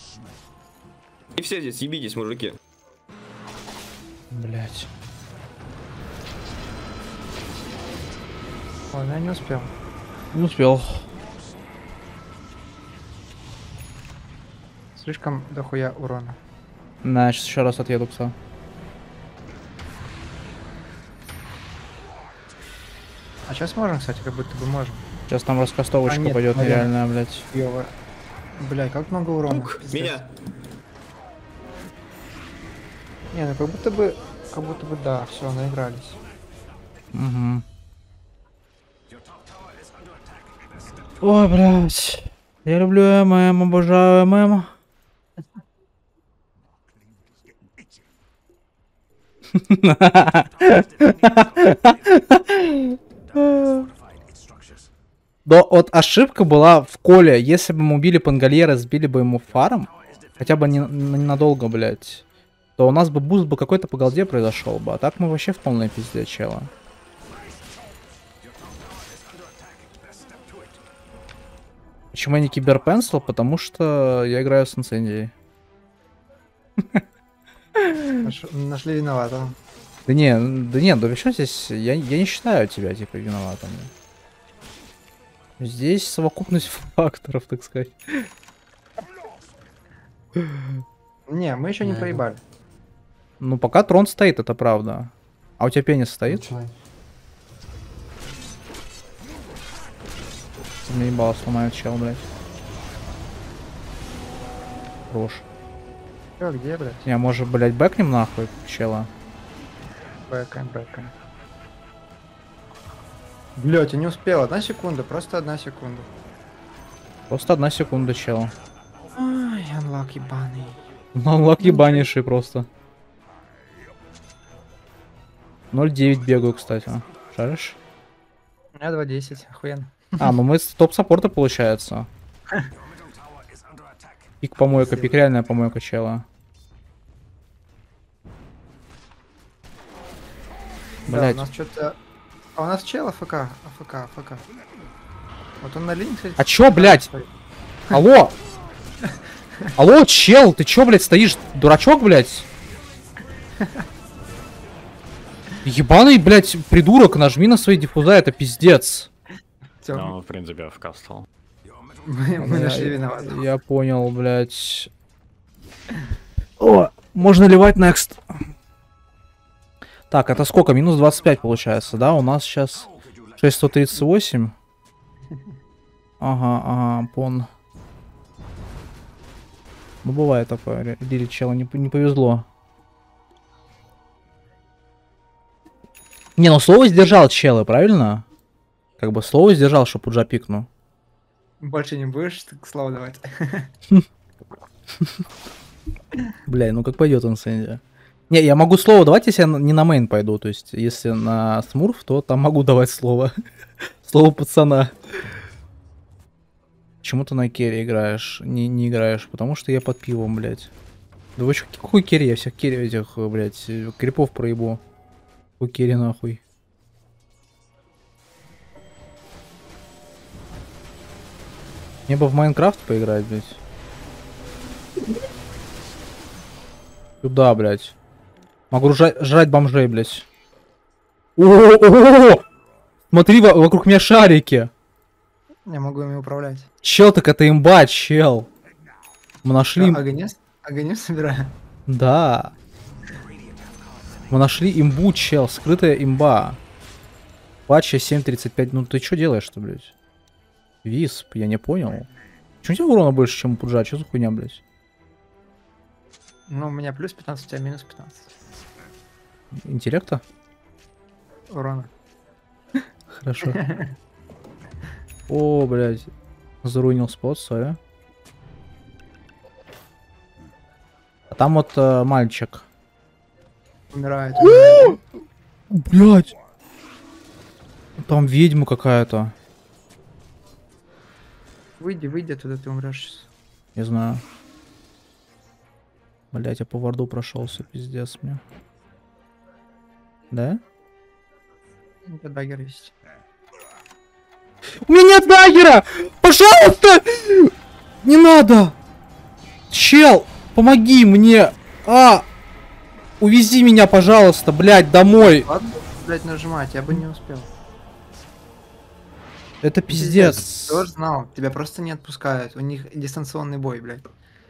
И все здесь, ебитесь, мужики. Блядь. ладно, я не успел. Не успел. Слишком дохуя урона. На, сейчас еще раз отъеду, кстати. А сейчас можем, кстати, как будто бы можем. Сейчас там раскастовочка А, нет, пойдет наверное. нереальная, блядь. Ёва. Блядь, как много урона. Тук, Пиздец. меня. Не, ну как будто бы, как будто бы, да, все, наигрались. Угу. Ой, блядь. Я люблю ММ, обожаю ММ. Да, вот ошибка была в Коле. Если бы мы убили Пангольера, сбили бы ему фарм, хотя бы не- ненадолго, блядь, то у нас бы буст бы какой-то по голде произошел бы. А так мы вообще в полной пизде, чела. Почему я не киберпенсил? Потому что я играю с инцендией. Наш- Нашли виноватого. Да не, да не, да почему здесь... Я, я не считаю тебя, типа, виноватым. Здесь совокупность факторов, так сказать. Не, мы еще не Да. проебали. Ну, пока трон стоит, это правда. А у тебя пенис стоит? Наебало, сломает чел, блядь. Хорош. Чё, где, блядь? Не, может, блядь, бэкнем нахуй, чела? Бэкаем, бэкаем. Блять, я не успел. Одна секунда, просто одна секунда. Просто одна секунда, чел. Ай, анлак ебаный. Ну, лак ебанейший просто. ноль девять бегаю, кстати. Шаришь? У меня два десять, охуенно. А, ну мы с топ-саппорта получается. Пик помойка, пик реальная помойка чела. Да, Блядь. у нас что-то... А у нас чел АФК, АФК, АФК. Вот он на линии, кстати. А чё, блядь? стоит. Алло! Алло, чел, ты чё, блядь, стоишь? Дурачок, блядь? Ебаный, блядь, придурок, нажми на свои диффуза, это пиздец. Всё, Ну, в принципе, АФК стал. мы, мы Я- нашли виноватого. Я понял, блядь. О, можно ливать next. Так, это сколько? Минус двадцать пять получается, да? У нас сейчас шесть сто тридцать восемь. Ага, ага, пон. Ну, бывает такое. Дили чела не, не повезло. Не, ну слово сдержал челы, правильно? Как бы слово сдержал, что Пуджа пикнул. Больше не будешь так слово давать. Бля, ну как пойдет инсенди. Не, я могу слово давать, если я не на мейн пойду. То есть, если на смурф, то там могу давать слово. Слово пацана. Почему ты на керри играешь? Не, не играешь, потому что я под пивом, блядь. Да вы чё, какой керри? Я всех керри этих, блядь, крипов проебу. Какой керри нахуй? Мне бы в Майнкрафт поиграть, блядь. Сюда, блядь. Могу жрать, жрать бомжей, блядь. О-о-о! Смотри, во- вокруг меня шарики. Я могу ими управлять. Чел, так это имба, чел. Мы нашли... А, Агонис? Агонис собираю. Да. Мы нашли имбу, чел. Скрытая имба. Патча семь тридцать пять. Ну ты что делаешь-то, блядь? Висп, я не понял. Почему у тебя урона больше, чем у Пуджа? Что за хуйня, блядь? Ну, у меня плюс пятнадцать, у тебя минус пятнадцать. Интеллекта? Урона. Хорошо. О, блядь. Заруинил спот, сори. А там вот э, мальчик. Умирает. умирает. Блядь. Там ведьма какая-то. Выйди, выйди оттуда, ты умрешь сейчас. Не знаю. Блять, я по варду прошелся, пиздец мне. Да? У тебя даггер есть. У меня нет даггера! Пожалуйста! Не надо! Чел, помоги мне! А! Увези меня, пожалуйста, блядь, домой! Ладно, блять, нажимать, я бы не успел. Это пиздец. Ты тоже знал, тебя просто не отпускают. У них дистанционный бой, блядь.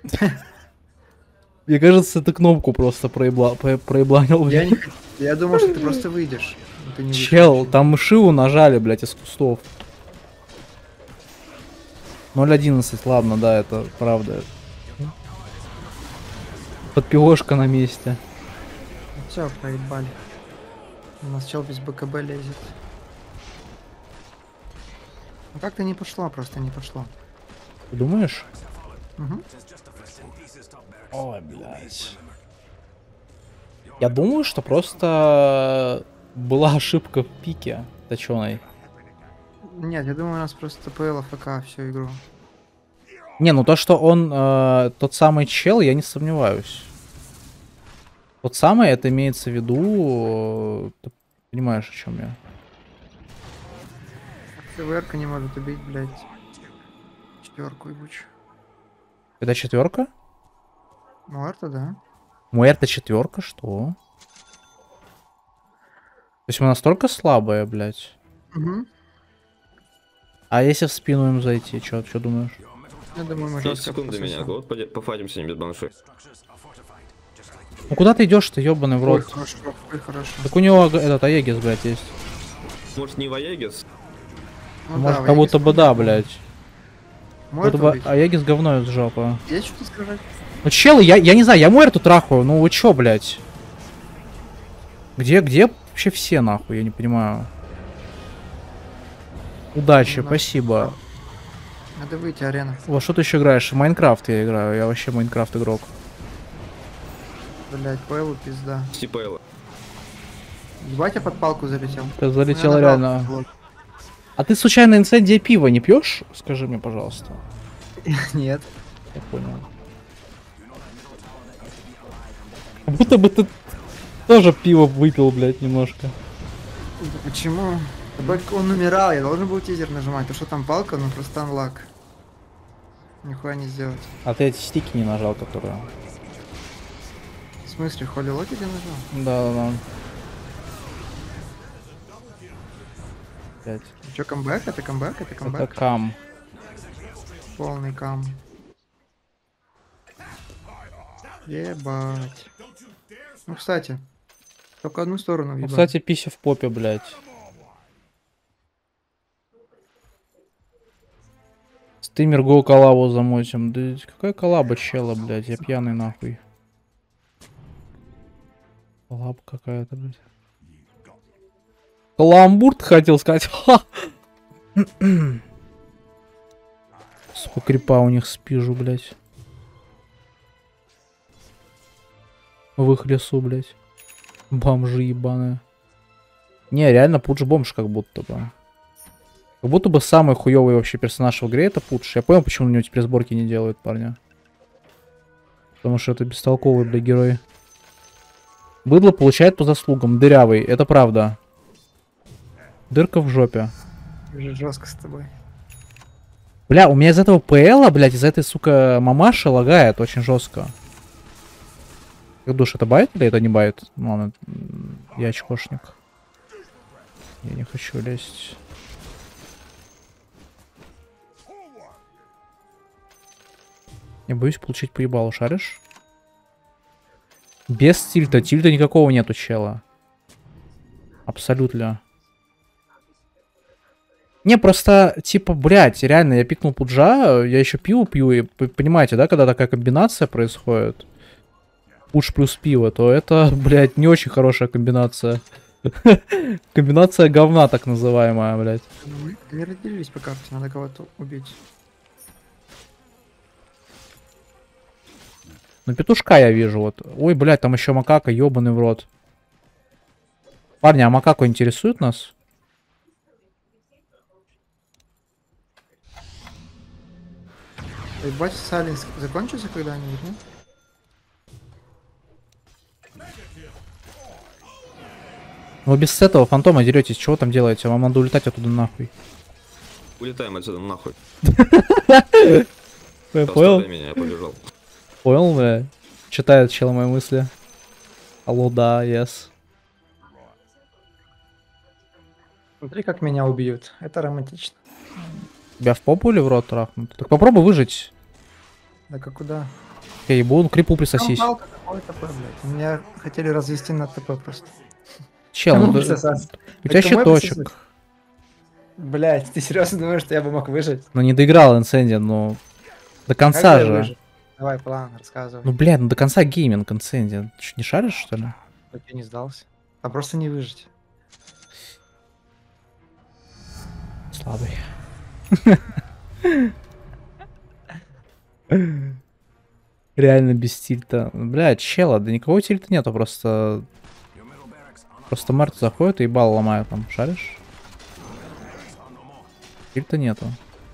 Мне кажется, ты кнопку просто проебла... про- проебланил, Я, блядь. не... х- я думал, что ты просто выйдешь. но ты не вышел. Чел, там шиву нажали, блядь, из кустов. ноль одиннадцать, ладно, да, это правда. Подпивошка на месте. Все, проебали. У нас чел без БКБ лезет. Ну как-то не пошло, просто не пошло. Ты думаешь? Угу. Ой, блядь. Я думаю, что просто была ошибка в пике точеной. Нет, я думаю, у нас просто ПЛ АФК всю игру. Не, ну то, что он э, тот самый чел, я не сомневаюсь. Тот самый, это имеется в виду... э, Ты понимаешь, о чем я? ЦВРка не может убить, блядь. Четверку ебучую. Это четверка? Ну, это да. Муэрта четверка, что? То есть мы настолько слабые, блядь. Угу. А если в спину им зайти, чё, чё думаешь? Я думаю, мы пять жестко секунд до меня, пососем. вот поди- пофатимся с ним без банши. Ну куда ты идешь, ты ёбаный в Ой, рот? хорошо, ой, хорошо. Так у него г- этот Аегис, блядь, есть. Может не Ваегис? Ну Может, да, как будто Аегис бы да, можно. блядь. Может Будто бы убить? Аегис говно из жопы. Есть что-то сказать? Ну челы, я, я не знаю, я Муэрту трахаю, ну вы чё, блядь? Где, где вообще все, нахуй, я не понимаю. Удачи, Ну, спасибо. Надо выйти, арена. Во что ты еще играешь? В Майнкрафт я играю, я вообще Майнкрафт игрок. Блять, ПЛу пизда. Стипейла. Ебать, я под палку залетел. Ты залетел Ну, я реально. нажал. Вот. А ты случайно инцендия пива не пьешь? Скажи мне, пожалуйста. Нет. Я понял. Как будто бы ты тоже пиво выпил, блядь, немножко. Да почему? Только он умирал, я должен был тизер нажимать. То что там палка, ну просто анлак. Нихуя не сделать. А ты эти стики не нажал, которые... В смысле, Холли Локи ты нажал? Да-да-да. Пять. Че, камбэк? Это камбэк? Это Это камбэк? кам. Полный кам. Ебать. Ну, кстати, только одну сторону Ну, въебать. кстати, пися в попе, блядь. Стример Го коллабу замочим. Да какая коллаба, чела, блядь, я пьяный нахуй. Коллаба какая-то, блядь. Каламбурт хотел сказать. Ха! Сколько крипа у них спижу, блядь. В их лесу, блядь. Бомжи ебаные. Не, реально Пудж бомж как будто бы. Как будто бы самый хуёвый вообще персонаж в игре это Пудж. Я понял, почему на него теперь сборки не делают, парня. Потому что это бестолковый, бля, герой. Быдло получает по заслугам. Дырявый, это правда. Дырка в жопе. Уже жестко с тобой. Бля, у меня из этого ПЛа, блядь, из этой, сука, мамаши лагает очень жестко. Как душ, это байт или это не байт? Ну ладно, я очкошник. Я не хочу лезть. Я боюсь получить поебалу, шаришь? Без тильта. Тильта никакого нету, чела. Абсолютно. Не, просто, типа, блядь, реально, я пикнул пуджа, я еще пиво пью, и понимаете, да, когда такая комбинация происходит, пудж плюс пиво, то это, блядь, не очень хорошая комбинация. Комбинация говна, так называемая, блядь. Не разделились по карте, надо кого-то убить. Ну, петушка я вижу, вот. Ой, блядь, там еще макака, ебаный в рот. Парни, а макаку интересует нас? Ебать, Салинск закончится когда-нибудь, ну? Ну, без этого фантома деретесь, чего там делаете? Вам надо улетать оттуда нахуй. Улетаем отсюда нахуй. Понял? Меня, я побежал. Понял, бля? Читает чела мои мысли. Алло, да, yes. Смотри, как меня убьют. Это романтично. Тебя в попу или в рот трахнут? Так попробуй выжить. Да как куда? Я ебу, ну крипу присосись. Там палка, какой ТП, блядь. Меня хотели развести на ТП просто. Чел, Кому ну, ты- присосаться? у тебя Так кому я щиточек. присосусь? Блядь, ты серьезно думаешь, что я бы мог выжить? Ну не доиграл Инсенди, но до конца Как я же. выжил? Давай, план, рассказывай. Ну, блядь, ну до конца гейминг Инсенди. Ты чё, не шаришь, что ли? Так я не сдался. А просто не выжить. Слабый. Реально без тильта. Блядь, чела, да никакого тильта нету, просто... Просто Март заходит и ебал ломает там, шаришь? Тильта нету.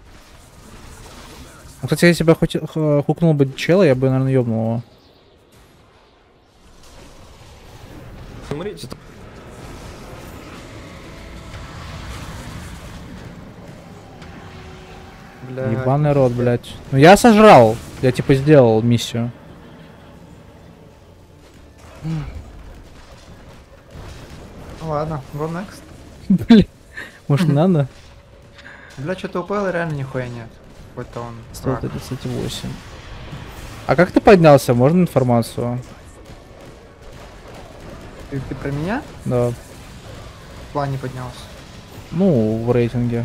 Ну, кстати, если бы я хоть х- хукнул бы чела, я бы, наверное, ёбнул его. Умрите. Бля. Ебаный рот, блядь. Ну я сожрал. Я типа сделал миссию. Ну ладно, go next. Блин. Может, надо? Бля, что-то у ПЛ реально нихуя нет. Какой-то он сто враг. тридцать восемь. А как ты поднялся? Можно информацию? Ты, ты про меня? Да. В плане поднялся. Ну, в рейтинге.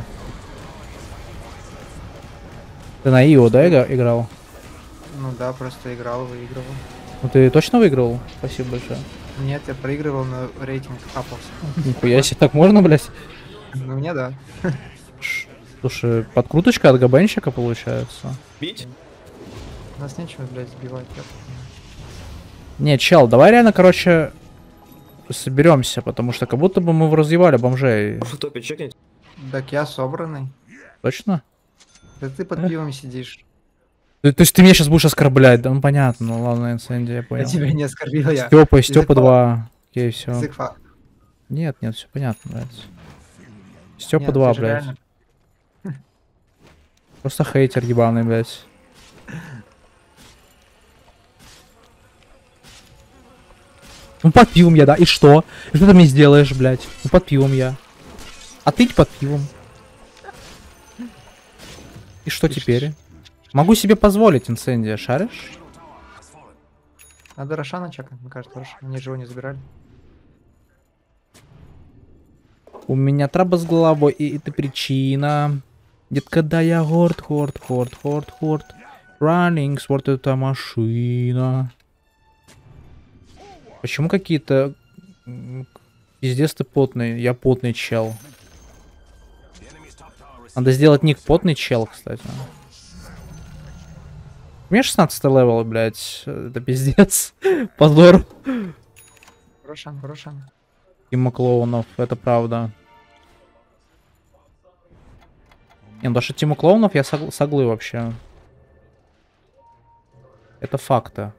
Ты на Ио, да, ига- играл? Ну да, просто играл, выигрывал. Ну ты точно выиграл? Спасибо большое. Нет, я проигрывал, но рейтинг апался. Нихуя себе, так можно, блядь? Ну мне да. Ш- Слушай, подкруточка от габенщика получается. Бить? Нас нечего, блядь, сбивать. я понимаю. Не, чел, давай реально, короче, соберемся, потому что как будто бы мы разъевали бомжей. В топе чекнуть? Так я собранный. Точно? Да ты под пивом сидишь. То, то есть ты меня сейчас будешь оскорблять? Да, ну понятно, ну ладно, Инсенди, я Я понял. тебя не оскорбил, я. Степа, Язык Степа факта. два. Окей, все. Язык факт. Нет, нет, все понятно, блядь. Степа Нет, два, ты же блядь. реально- Просто хейтер ебаный, блядь. Ну под пивом я, да, и что? И что ты мне сделаешь, блядь? Ну под пивом я. А ты под пивом. И что И теперь? Могу себе позволить инцендия, шаришь? Надо Рошана чекнуть, мне кажется, Рошан. Они же его не забирали. У меня траба с головой, и это причина. Детка, да я горд, горд, горд, горд, горд. Running, спорт это машина. Почему какие-то... м, Пиздец ты потный, я потный чел. Надо сделать ник потный чел, кстати. У меня шестнадцатый левел, блядь. Это пиздец. Позор. Рошан, Рошан. Тима клоунов, это правда. Не, ну даже Тима клоунов я согл- соглы вообще. Это факты.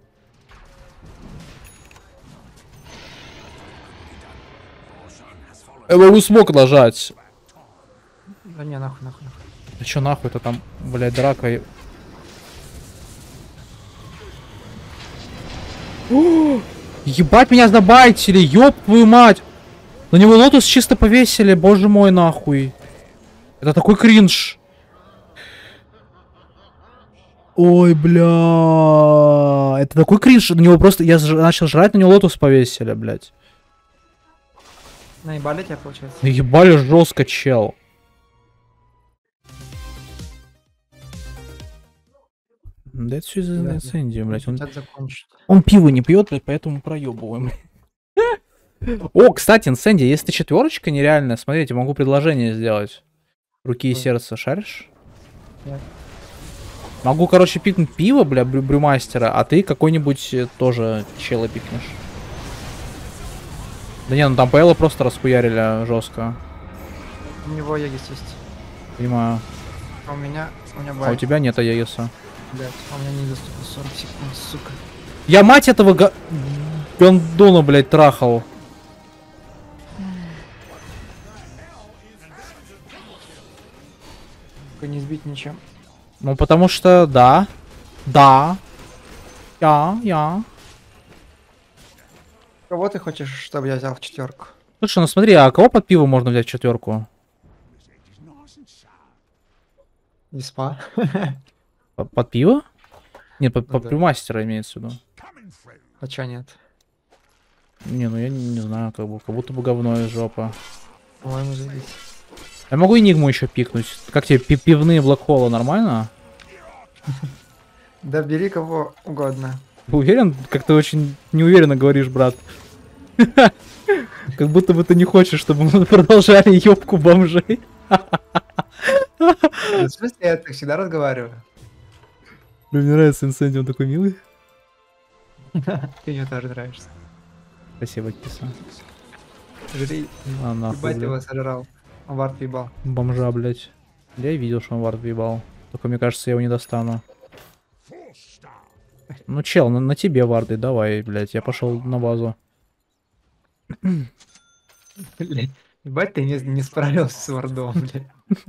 Я могу смог нажать. Да не, нахуй, нахуй, нахуй. Да чё нахуй это там, блядь, драка. и- О, ебать, меня забайтили, ёб твою мать. На него лотос чисто повесили, боже мой, нахуй. Это такой кринж. Ой, бля. Это такой кринж. На него просто... Я ж- начал жрать, на него лотос повесили, блядь. Наебали тебя, получается? Ебали жестко, чел. Да это все из-за Да, инцендии, блядь. Он, Хотят закончить. он пиво не пьет, блядь, поэтому проебываем. О, кстати, инцендия, если ты четверочка нереальная, смотрите, могу предложение сделать. Руки и Ой. сердце, шаришь? Нет. Могу, короче, пикнуть пиво, бля, брю брюмастера, а ты какой-нибудь э, тоже чела пикнешь. Да не, ну там ПЛ просто расхуярили жестко. У него Ягис есть. Понимаю. А у меня... У меня А у байк. тебя нет Аегиса. Блядь, а у меня недоступно сорок секунд, сука. Я мать этого га... гондона, блядь, трахал. Только не сбить ничем. Ну, потому что, да. Да. Я, я. Кого ты хочешь, чтобы я взял в четверку? Слушай, ну смотри, а кого под пиво можно взять в четверку? Виспа. П- Под пиво? Нет, под, Ну под да. брюмастера имеется в виду. А чё нет? Не, ну я не, не знаю, как, бы, как будто бы говно из жопы. По-моему, заебись. Я могу Энигму еще пикнуть. Как тебе, пи- пивные блэкхолы нормально? Да бери кого угодно. Ты уверен? Как ты очень неуверенно говоришь, брат. Как будто бы ты не хочешь, чтобы мы продолжали ёбку бомжей. Да, в смысле, я так всегда разговариваю. Мне нравится инцендиум, он такой милый. Ты мне тоже нравишься. Спасибо, киса. Жри. А, нахуй, Ебать, ты его блядь. сожрал. Он вард ебал. Бомжа, блядь. Я и видел, что он вард въебал. Только мне кажется, я его не достану. Ну, чел, на, на тебе варды, давай, блядь. Я пошел на базу. Блядь. Ебать, ты не, не справился с вардом, блядь.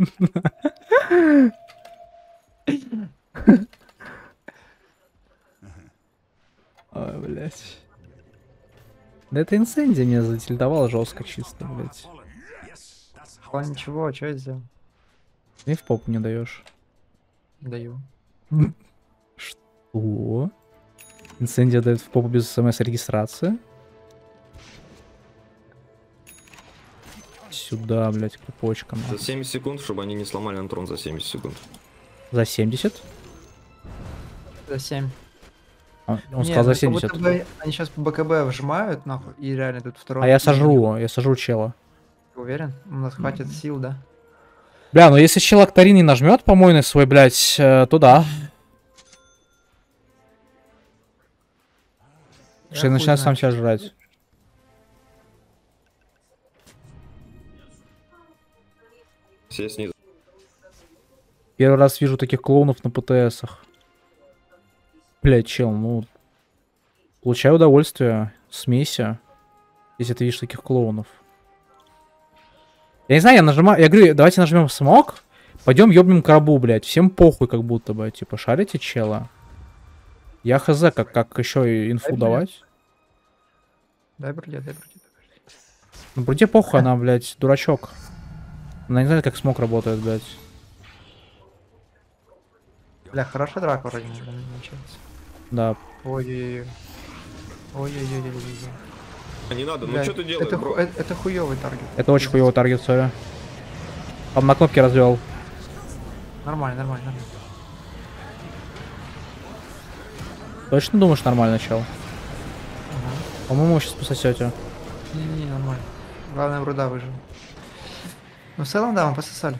Ой, блядь. Да это инцендия меня затильдовал жестко чисто, блядь. А ничего, что я сделал? И в попу не даешь. Даю. Что? Инцендия дает в попу без смс-регистрации? Сюда, блядь, крупочком. За семьдесят секунд, чтобы они не сломали антрон за семьдесят секунд. За семьдесят? За семь. А, он Не, сказал за ну, как семьдесят. будто бы они сейчас по БКБ вжимают, нахуй, и реально тут второй. А я сожру, я сожру чела. Ты уверен? У нас хватит сил, да? Бля, ну если чел Акторин не нажмет помойный свой, блядь, э, то да. Что я хуй начинаю сам знает. себя жрать. Все снизу. Первый раз вижу таких клоунов на ПТСах. Блядь, чел, ну... Получаю удовольствие. Смейся. Если ты видишь таких клоунов. Я не знаю, я нажимаю, я говорю, давайте нажмем смог, пойдем ёбнем крабу, блядь. Всем похуй, как будто бы. Типа, шарите чела? Я хз, как, как еще инфу Дай давать. Дай бриллиант, дай бриллиант. Ну, вроде похуй, она, блядь, дурачок. Она не знает, как смог работает, блядь. Бля, хорошая драка вроде не намечается. Да. Ой-ой-ой. Ой-ой-ой-ой-ой. А не надо, ну Бля, что ты делаешь, это, бро? ху- это, это хуёвый таргет. Это очень хуёвый таргет, сори. Там на кнопке развел. Нормально, нормально, нормально. Точно думаешь, нормально, чел? Ага. По-моему, вы сейчас пососете. Не-не-не, нормально. Главное, Бруда выжил. Ну, в целом, да, мы пососали.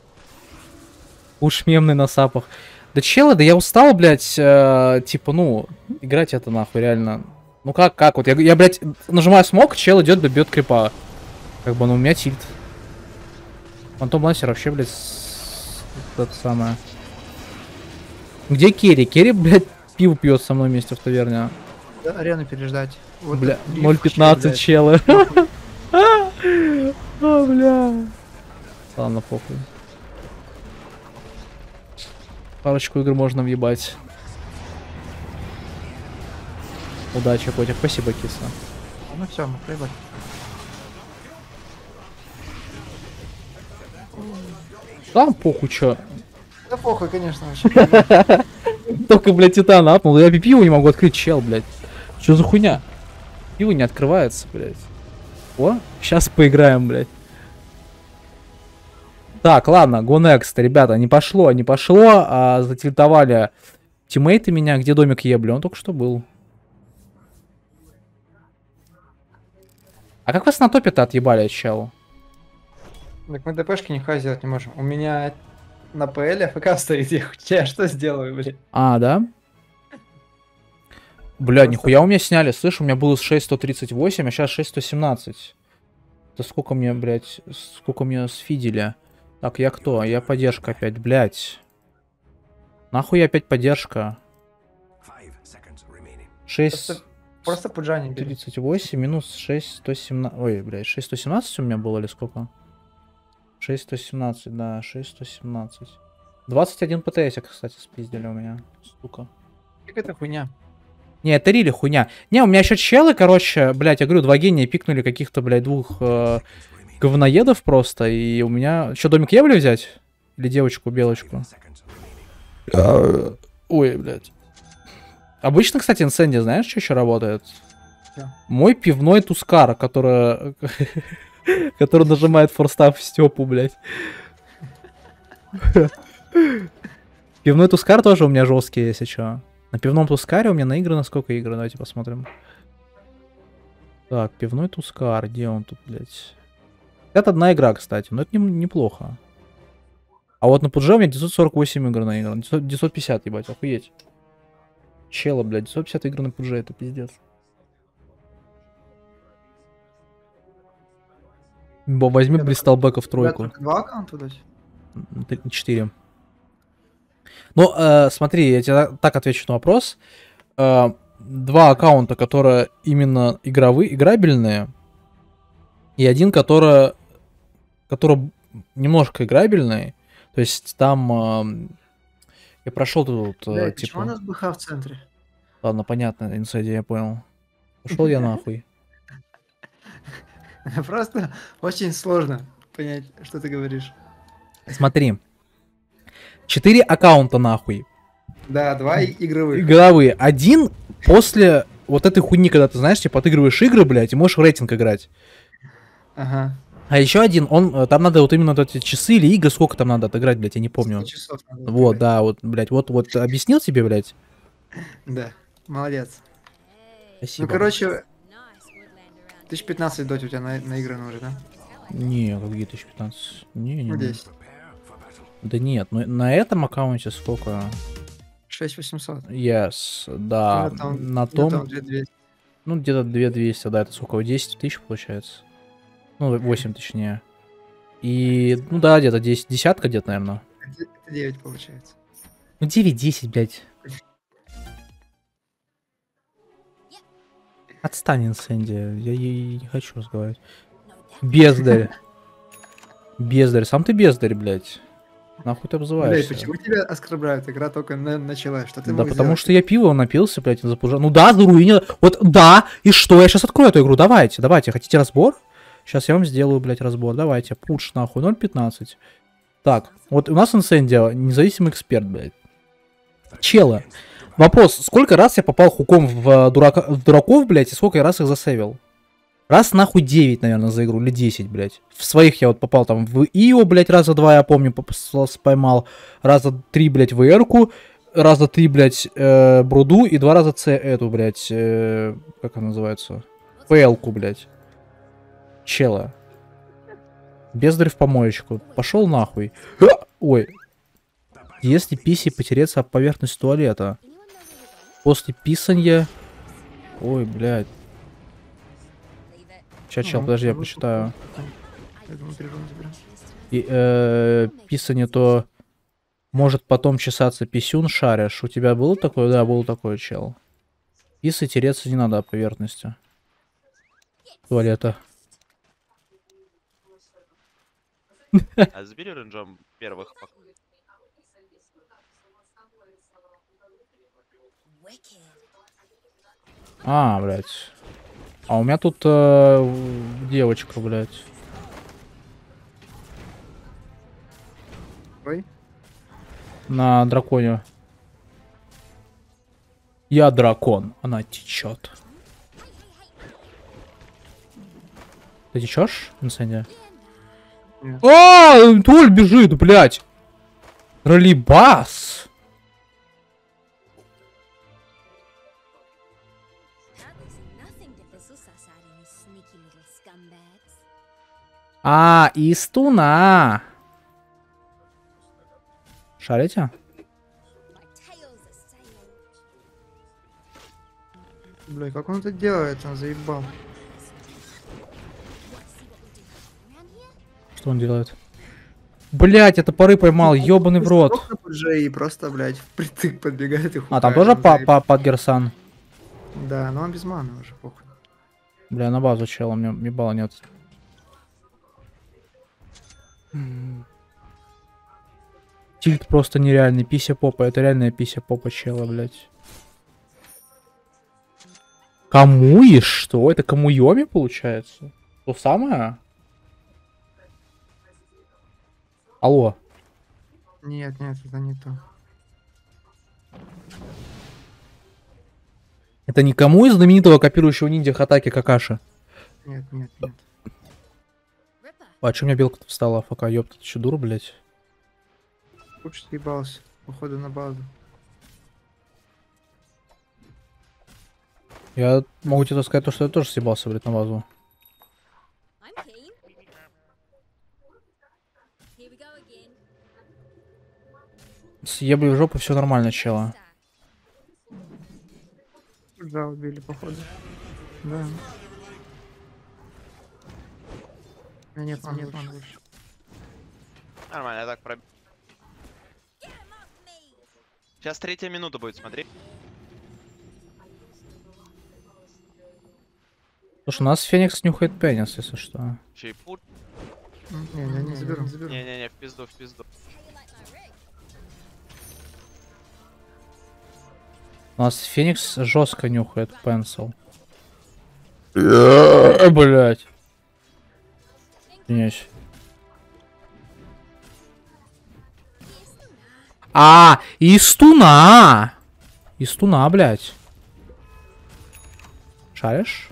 Уж мемный на сапах. Да челы, да я устал, блядь, э, типа, ну, играть это нахуй, реально. Ну как, как вот, я, я блядь, нажимаю смог, чел идет, добьет крипа. Как бы, ну, у меня тильт. Фантом Лансер вообще, блядь, с... это самое. Где Керри? Керри, блядь, пиво пьет со мной вместе в таверне. Да, арену переждать. Вот Бля, риф ноль пятнадцать челы. О, бля. Ладно, похуй. Парочку игр можно въебать. Удачи, котик. Спасибо, киса. Ну все, мы проебали. Там похуй, чё. Да похуй, конечно, вообще. Только, блядь, титан апнул. Я пиво не могу открыть, чел, блядь. Чё за хуйня? Пиво не открывается, блядь. О, сейчас поиграем, блядь. Так, ладно, go next, ребята, не пошло, не пошло, а затильтовали тиммейты меня, где домик ебли, он только что был. А как вас на топе-то отъебали, чел? Так мы ДПшки нихуя сделать не можем. У меня на ПЛ АФК стоит, я хуй- я что сделаю, блин? А, да? Бля, нихуя у меня сняли, слышь, у меня было шесть сто тридцать восемь, а сейчас шесть сто семнадцать. Это сколько мне, блядь, сколько мне сфидели? Так, я кто? Я поддержка опять, блядь. Нахуй я опять поддержка? шесть Просто, просто пуджани бери. тридцать восемь минус шесть сто семнадцать. Ой, блядь, шесть сто семнадцать у меня было или сколько? шесть сто семнадцать, да, шесть сто семнадцать. двадцать один ПТС, кстати, спиздили у меня, сука. Какая-то хуйня. Не, это рили хуйня. Не, у меня еще челы, короче, блядь, я говорю, два гения пикнули каких-то, блядь, двух э, говноедов просто, и у меня... Что, домик Евли взять? Или девочку, белочку? Ой, блядь. Обычно, кстати, инсенди, знаешь, что еще работает? Чё? Мой пивной Тускар, который... который нажимает форстав в Степу, блядь. Пивной Тускар тоже у меня жесткий, если что. На пивном Тускаре у меня наиграно сколько игр? Давайте посмотрим. Так, пивной Тускар, где он тут, блядь? Это одна игра, кстати, но это не, неплохо. А вот на Пудже у меня девятьсот сорок восемь игр наиграно. девятьсот пятьдесят, ебать, охуеть. Чела, блядь, девятьсот пятьдесят игр на Пудже, это пиздец. Бо, возьми Я Бристалбека в тройку. Только два аккаунта дать? Четыре. Ну, э, смотри, я тебе так отвечу на вопрос. Э, два аккаунта, которые именно игровые, играбельные, и один, который, который немножко играбельный. То есть там э, я прошел тут, Бля, э, почему у типа... нас БХ в центре? Ладно, понятно, инсайди, я понял. Пошел я нахуй. Просто очень сложно понять, что ты говоришь. Смотри. Четыре аккаунта нахуй. Да, два и- игровых. Игровые. Один после вот этой хуйни, когда ты, знаешь, типа, отыгрываешь игры, блядь, и можешь в рейтинг играть. Ага. А еще один, он, э, там надо вот именно вот эти часы или игры, сколько там надо отыграть, блядь, я не помню. сто часов надо Вот, отыграть. да, вот, блядь, вот, вот объяснил тебе, блядь? Да, молодец. Спасибо. Ну, короче, тысяч пятнадцать дать у тебя на, наиграно уже, да? Не, какие тысяча пятнадцать. Не, не, Ну, не. десять. Да нет, ну на этом аккаунте сколько? шесть восемьсот. Yes, да. Ну, там- на ну, том, там две двести. ну где-то две двести, да, это сколько? десять тысяч получается? Ну, восемь точнее. И, ну да, где-то десять, десятка где-то, наверное. Это это девять получается. Ну девять-десять, блядь. Отстань, Инсенди, я, я- я не хочу разговаривать. Бездарь. Бездарь, сам ты бездарь, блядь. Нахуй ты Блядь, обзываешься? почему тебя оскорбляют? Игра только на- началась. Что ты Да мог потому сделать? что я пиво напился, блядь, запужал. Ну да, заруинил. Вот да, и что? Я сейчас открою эту игру. Давайте, давайте. Хотите разбор? Сейчас я вам сделаю, блядь, разбор. Давайте. Пуш, нахуй, ноль пятнадцать. Так, вот у нас инсендио, независимый эксперт, блядь. Чела. Вопрос, сколько раз я попал хуком в, дурака, в дураков, блядь, и сколько я раз их засейвил? Раз нахуй девять, наверное, за игру, или десять, блядь. В своих я вот попал там в Ио, блядь, раза два, я помню, поймал. Раза три, блядь, в Эрку. Раза три, блядь, э, Бруду. И два раза С эту, блядь, э, как она называется? ПЛ-ку, блядь. Чела. Бездарь в помоечку. Пошел нахуй. Ой. Если писи потереться об поверхность туалета. После писанья... Ой, блядь. Сейчас, чел, Ну, подожди, я ну, прочитаю. Я думаю, перерывом заберем. И, э, писанье то может потом чесаться писюн, шаришь. У тебя было такое? Да, был такой, чел. Писы тереться не надо об поверхности туалета. А забери рейнджом первых. пок- А, блядь. А у меня тут э, девочка, блядь. Ой. На драконе. Я дракон, она течет. Ты течешь, Инсендия? Нет. А, Толь бежит, блядь. Ролибас. А, Истуна. Шарите? Бля, как он это делает? Он заебал. Что он делает? Блять, это поры поймал, ёбаный в рот. И просто, блядь, впритык подбегает и А, там хукает, тоже он по заеб- по под Герсан? Да, но он без маны уже, похуй. Бля, на базу чела, мне ебала нет. Тильт просто нереальный, пися попа, это реальная пися попа чела, блядь. Камуиш, что? Это камуйоми получается? То самое? Алло. Нет, нет, это не то. Это никому из знаменитого копирующего ниндзя Хатаки Какаши? Нет, нет, нет. А чё у меня белка-то встала? ФК, ёпта, ты чё, дура, блядь? Лучше съебался. Походу на базу. Я могу тебе сказать то, что я тоже съебался, блядь, на базу. Съебли в жопу, все нормально, чела. Да, убили, походу. Да. У меня нет, нет, маны больше. Нормально, я так про... Сейчас третья минута будет, смотри. Слушай, у нас Феникс нюхает пенис, если что. Че и пут. Не, я не заберу, не заберу. Не-не-не, в пизду, в пизду. У нас Феникс жестко нюхает пенсил. Блять. Извиняюсь. А, Истуна! Истуна, блять. Шаришь?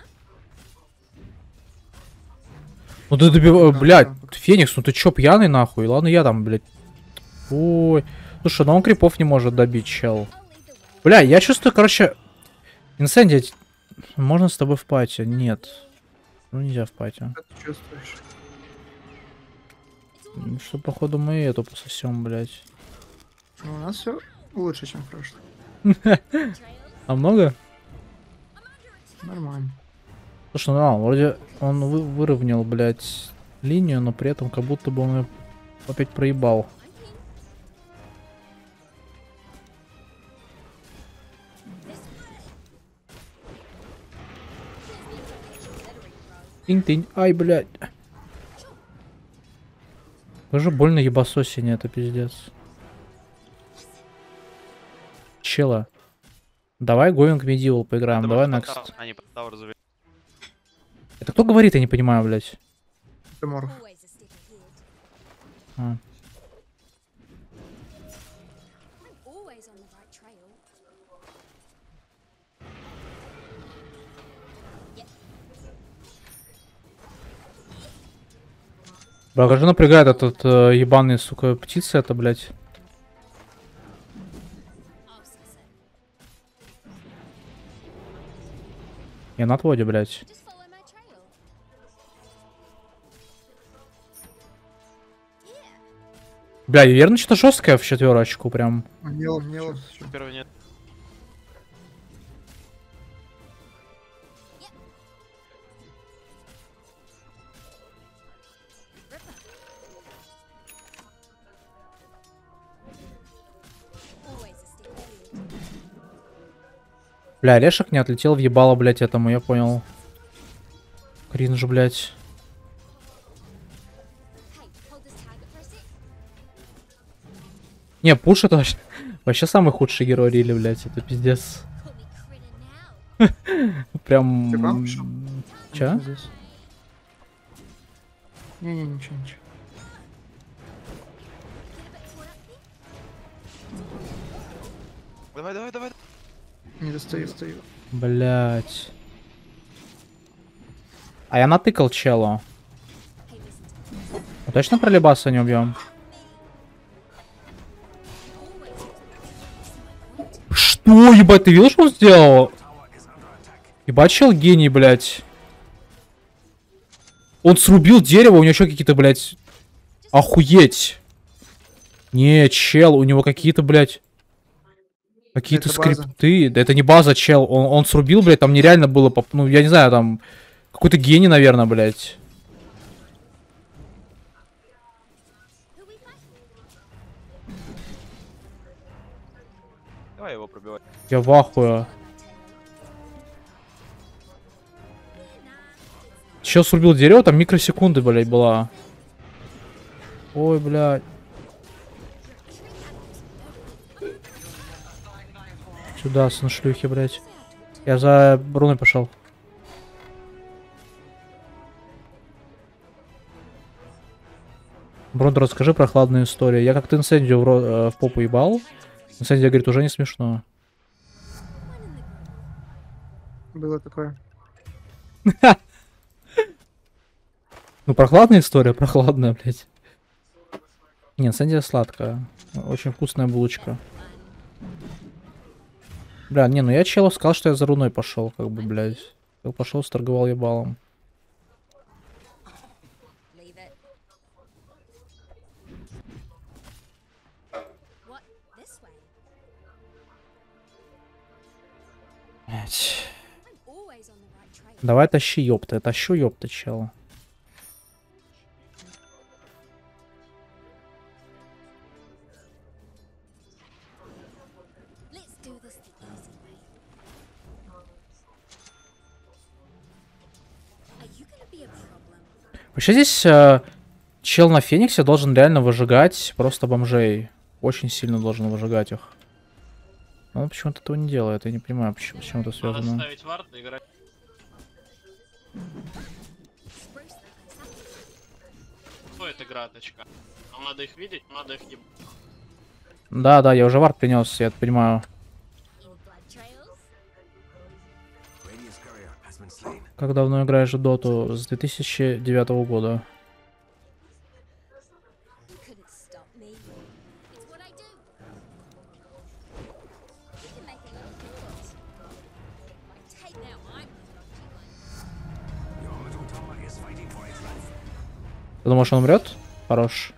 Ну ты добиваешь, блядь, Феникс, ну ты чё, пьяный нахуй? Ладно, я там, блядь. Ой. Слушай, ну он крипов не может добить, чел. Бля, я чувствую, короче... Инсендия, можно с тобой в пати? Нет. Ну нельзя в пати. Что ты чувствуешь? Что, походу, мы эту пососем, блядь. Ну, у нас все лучше, чем в прошлом. А много? Нормально. Слушай, ну а, вроде он вы выровнял, блядь, линию, но при этом как будто бы он её опять проебал. Тынь-тынь, ай, блядь. Вы же больно ебасосине, это пиздец. Чела. Давай Going Medieval поиграем, Это давай может next. под тау- Они под тауэр завели. Это кто говорит, я не понимаю, блядь. Ты морф. А. Бля, как же напрягает этот э, ебаный, сука, птица это, блядь. Я на отводе, блядь. Бля, и верно, что-то жесткое в четверочку прям. Мел, мел. Первый нет. Бля, орешек не отлетел, въебало, блядь, этому, я понял. Кринж, блядь. Не, Пуш это вообще, вообще самый худший герой Рили, блядь, это пиздец. Прям... Ты к вам пришел? Чё? Не-не, ничего, ничего. Давай, давай, давай. Не достаю, достаю. Блядь. А я натыкал челу. Мы точно про Лебаса не убьем? Что, ебать, ты видел, что он сделал? Ебать, чел гений, блядь. Он срубил дерево, у него еще какие-то, блядь... Охуеть. Не, чел, у него какие-то, блядь... Какие-то Это база. скрипты. Да это не база, чел. Он, он срубил, блядь, там нереально было... поп- Ну, я не знаю, там... Какой-то гений, наверное, блядь. Давай его пробивать. Я в ахуе. Чел срубил дерево, там микросекунды, блядь, была. Ой, блядь. Сюда, сын шлюхи, блядь. Я за руной пошел. Брондо, расскажи прохладную историю. Я как-то инсендию в, ро- э, в попу ебал. Инсендия говорит, уже не смешно. Было такое. Ну, прохладная история, прохладная, блядь. Не, инсендия сладкая. Очень вкусная булочка. Бля, не, ну я челу сказал, что я за руной пошел, как бы, блядь. Я пошел, сторговал ебалом. Блядь. Давай тащи, ёпта. Я тащу, ёпта, чел. Вообще здесь э, чел на Фениксе должен реально выжигать просто бомжей. Очень сильно должен выжигать их. Но он почему-то этого не делает. Я не понимаю, почему, с чем это Надо связано. ставить вард и играть. Стоит игра точка. Нам надо их видеть, надо их ебать. Да, да, я уже вард принес, я это понимаю. Как давно играешь в доту? С две тысячи девятого года. Ты думаешь, он умрет? Хорош.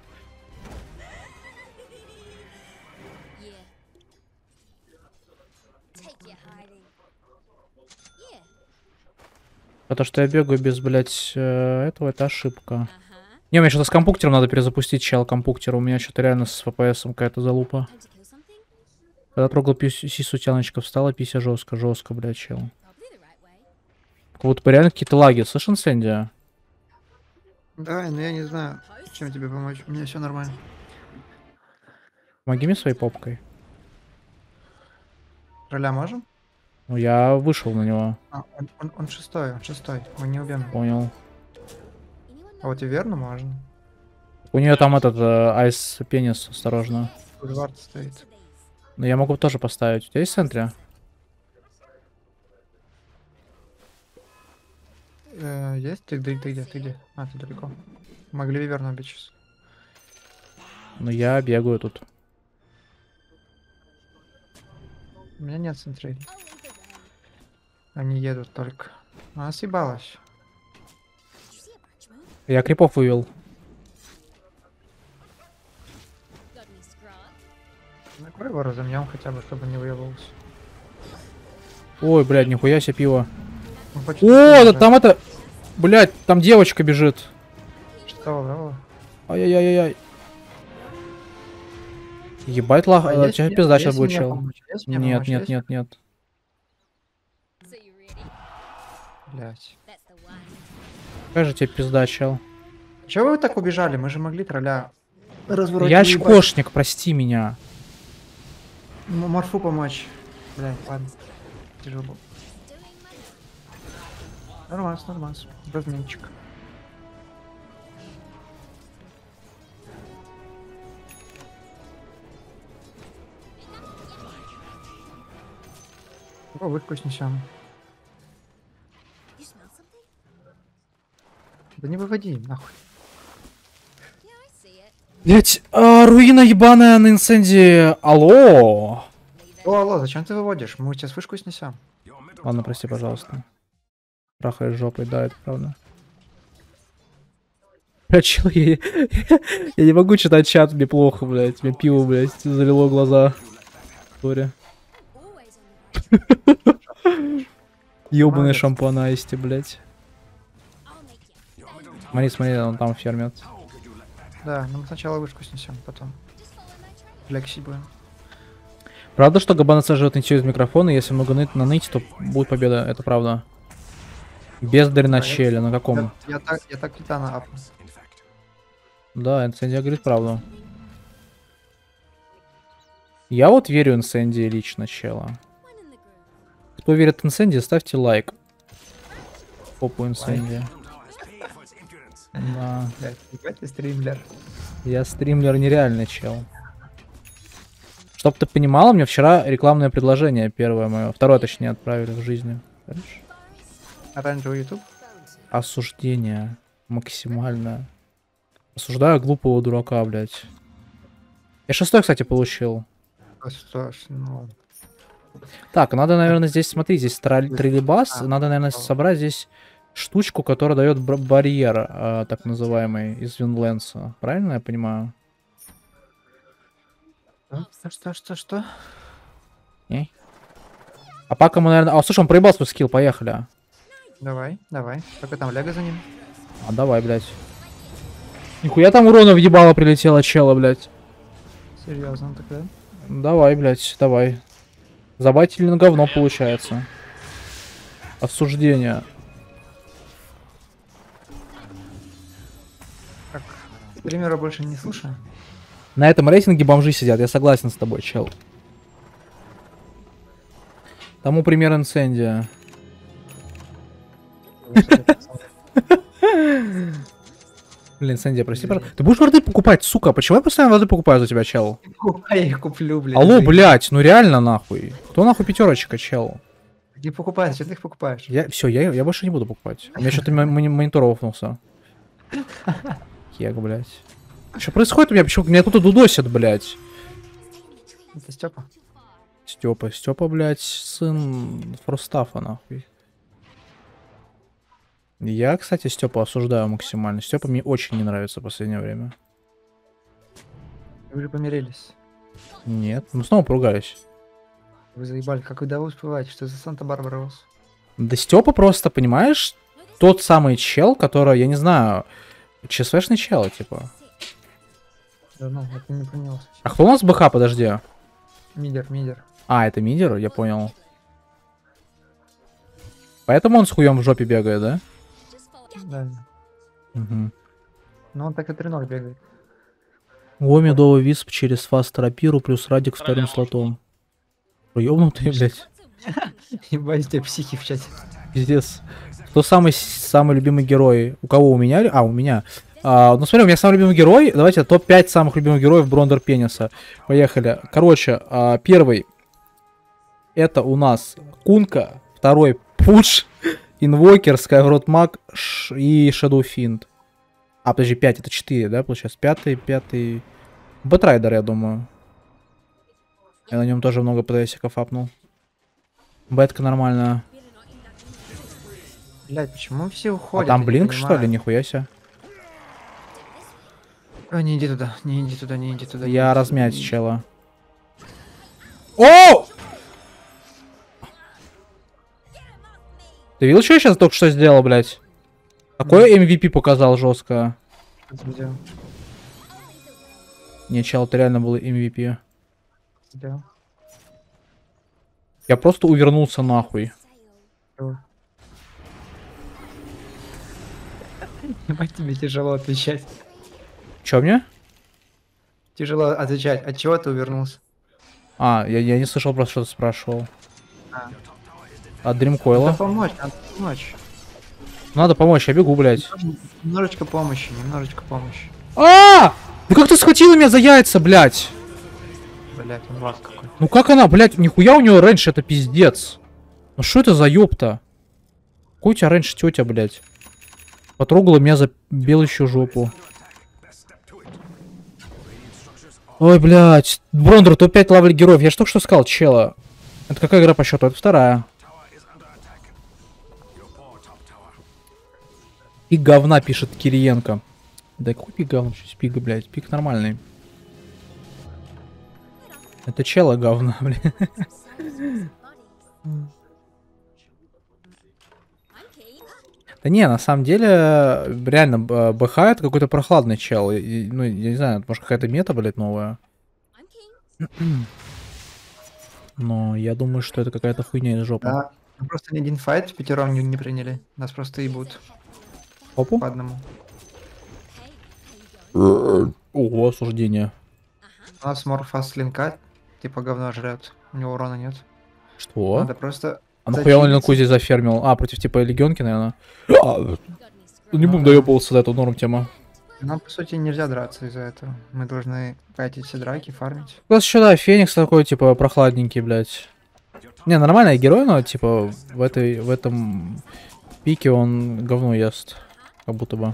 Потому что я бегаю без, блядь, э, этого, это ошибка. Не, мне что-то с компуктером надо перезапустить, чел, компуктер. У меня что-то реально с эф пи эс какая-то залупа. Когда трогал писю, сису, тяночка встала, пися жестко, жестко, блядь, чел. Как будто реально какие-то лаги. Слышь, Инсендия? Давай, ну я не знаю, чем тебе помочь. У меня все нормально. Помоги мне своей попкой. Роля можем? Ну, я вышел на него. А, он, он, он шестой, он шестой. Мы не убьем. его. Понял. А вот и верно можно. У нее там этот э, айс пенис, осторожно. Бульвард стоит. Но я могу тоже поставить. У тебя есть в центре? Э, есть? Ты, ты, ты где? Ты где? А, ты далеко. Могли виверну убить сейчас. Ну, я бегаю тут. У меня нет центрей. Они едут только. Она съебалась. Я крипов вывел. Накрой его разомнем хотя бы, чтобы не выебывался. Ой, блядь, нихуя себе пиво. Он хочет О, бежать. да там это... Блядь, там девочка бежит. Что, браво? Ай-яй-яй-яй. Ебать, лах... А э, есть тебе мне- пизда есть сейчас будет, мне чел. помочь? Есть мне Нет, помочь? нет, Есть? нет, нет. Блять. Какая же тебе пизда, чел? Чего вы так убежали? Мы же могли тролля разворотить. Я очкошник, прости меня. М- Морфу помочь. Блять, ладно. Тяжело. Нормас, нормас. Разменчик. О, вышку снесем. Да не выводи, нахуй. Блять, а, руина ебаная на инценде. Алло. О, алло, зачем ты выводишь? Мы сейчас вышку снесем. Ладно, прости, пожалуйста. Трахаешь жопой, да, это правда. Блядь, чел, я, я не могу читать чат, мне плохо, блядь. Мне пиво, блядь, залило глаза. Сори. Ёбаный Молодец. шампанайсти, блядь. Смотри, смотри, он там фермет. Да, ну мы сначала вышку снесем, потом. Лекси будем. Правда, что Габана сожжет ничего из микрофона, если много ныть, наныть, то будет победа, это правда. Бездарь на челе, на каком? Я, я так, я так Титана апну. Да, Инсенди говорит правду. Я вот верю Инсенди лично, чела. Кто верит Инсенди, ставьте лайк. Попу Инсенди. Да. Блять, ебать ты стримлер. Я стримлер нереальный, чел. Чтоб ты понимала, мне вчера рекламное предложение первое мое, второе точнее, отправили в жизни. Понимаешь? Оранжевый ютуб. Осуждение максимальное. Осуждаю глупого дурака, блядь. Я шестой, кстати, получил. А что ж, ну... Так, надо, наверное, здесь, смотри, здесь тролль- троллейбас. А, Надо, наверное, собрать здесь штучку, которая дает бр- барьер, э, так называемый, из Винленса. Правильно я понимаю? Что, что, что, что? Не? А пока мы, наверное... А, слушай, он проебал свой скилл, поехали. Давай, давай. Только там Лего за ним. А, давай, блядь. Нихуя там урона въебало прилетело, чела, блядь. Серьезно тогда. Давай, блядь, давай. Забайтили на говно, получается. Осуждение. Так, стримера больше не слушаю. На этом рейтинге бомжи сидят, я согласен с тобой, чел. Тому пример инцендия. Блин, инцендия, прости, пожалуйста. Ты будешь воды покупать, сука? Почему я постоянно воды покупаю за тебя, чел? Я их куплю, блядь. Алло, блядь, ну реально нахуй. Кто нахуй пятерочка, чел? Не покупай, зачем ты их покупаешь? Я, все, я, я больше не буду покупать. У меня что-то мо- мони- монитор офнулся. Кек, блядь. Что происходит у меня? Почему меня тут дудосят, блядь? Это Степа. Степа, Степа, блядь, сын Форстафа, нахуй. Я, кстати, Степа осуждаю максимально. Степа мне очень не нравится в последнее время. Вы же помирились. Нет, мы снова поругались. Вы заебали, как вы да успеваете? Что за Санта-Барбара у вас? Да Степа просто, понимаешь, тот самый чел, который, я не знаю, ЧСВшный чел, типа. Да ну, это не понял. А кто у нас БХ, подожди? Мидер, мидер. А, это мидер, я понял. Поэтому он с хуем в жопе бегает, да? Да. Угу. Ну он так и три ноль бегает. О, медовый висп через фаст рапиру плюс радик вторым слотом. Ёбнутый, блядь. Ебать, ты психи в чате. Пиздец. Кто самый самый любимый герой? У кого? У меня? А, у меня. А, ну смотри, у меня самый любимый герой. Давайте топ пять самых любимых героев Брондер Пениса. Поехали. Короче, а, первый. Это у нас Кунка. Второй Пуш. Инвокер, Скайрот Маг и Shadow Fiend. А, подожди, пять, это четыре, да, получается? Пятый, пятый... Бэтрайдер, я думаю. Я на нем тоже много ПДСиков апнул. Бэтка нормальная. Блять, почему все А уходят? там я не блинк, что ли? понимаю. Нихуя себе. Ой, не иди туда, не иди туда, не иди туда. не Я иди размять туда, не иди. чела. О! Ты видел, что я сейчас только что сделал, блядь? Какой эм ви пи показал жестко? Сделал, Не, чел, это реально был эм ви пи. сделал. Я просто увернулся нахуй. Ебать, тебе тяжело отвечать. Чё мне? Тяжело отвечать. От чего ты увернулся? А, я, я не слышал, просто что ты спрашивал. А. От Надо Дримкойла. помочь, надо помочь. Надо помочь, я бегу, блядь. Немножечко помощи, немножечко помощи. А! Ну как ты схватила меня за яйца, блядь? Блять, он вас какой. Ну как она, блядь, нихуя у нее раньше, это пиздец. Ну что это за ёпта? Какой у тебя раньше тетя, блядь? Потрогала меня за белищу жопу. Ой, блядь. Брондер, топ пять лавли героев. Я ж только что сказал, чела. Это какая игра по счету? Это вторая. И говна пишет Кириенко. Да какой пик говна? Что пик, блядь? Пик нормальный. Это чела говна, блядь. Да не, на самом деле, реально, б- БХ это какой-то прохладный чел. И, ну, я не знаю, может какая-то мета, блядь, новая. Но я думаю, что это какая-то хуйня из жопы. Да. Мы просто ни один файт пятером не, не приняли. Нас просто ебут Опу. по одному. Ого, осуждение. У нас морфас линка, типа говно жрет. У него урона нет. Что? Надо просто... А нахуя он зачилиться. линку здесь зафермил? А, против типа легионки, наверное. А, не будем доебываться до этого, норм тема. Нам, по сути, нельзя драться из-за этого. Мы должны пойти все драки, фармить. У нас еще, да, Феникс такой, типа, прохладненький, блядь. Не, нормальный герой, но, типа, в этой, в этом пике он говно ест. Как будто бы.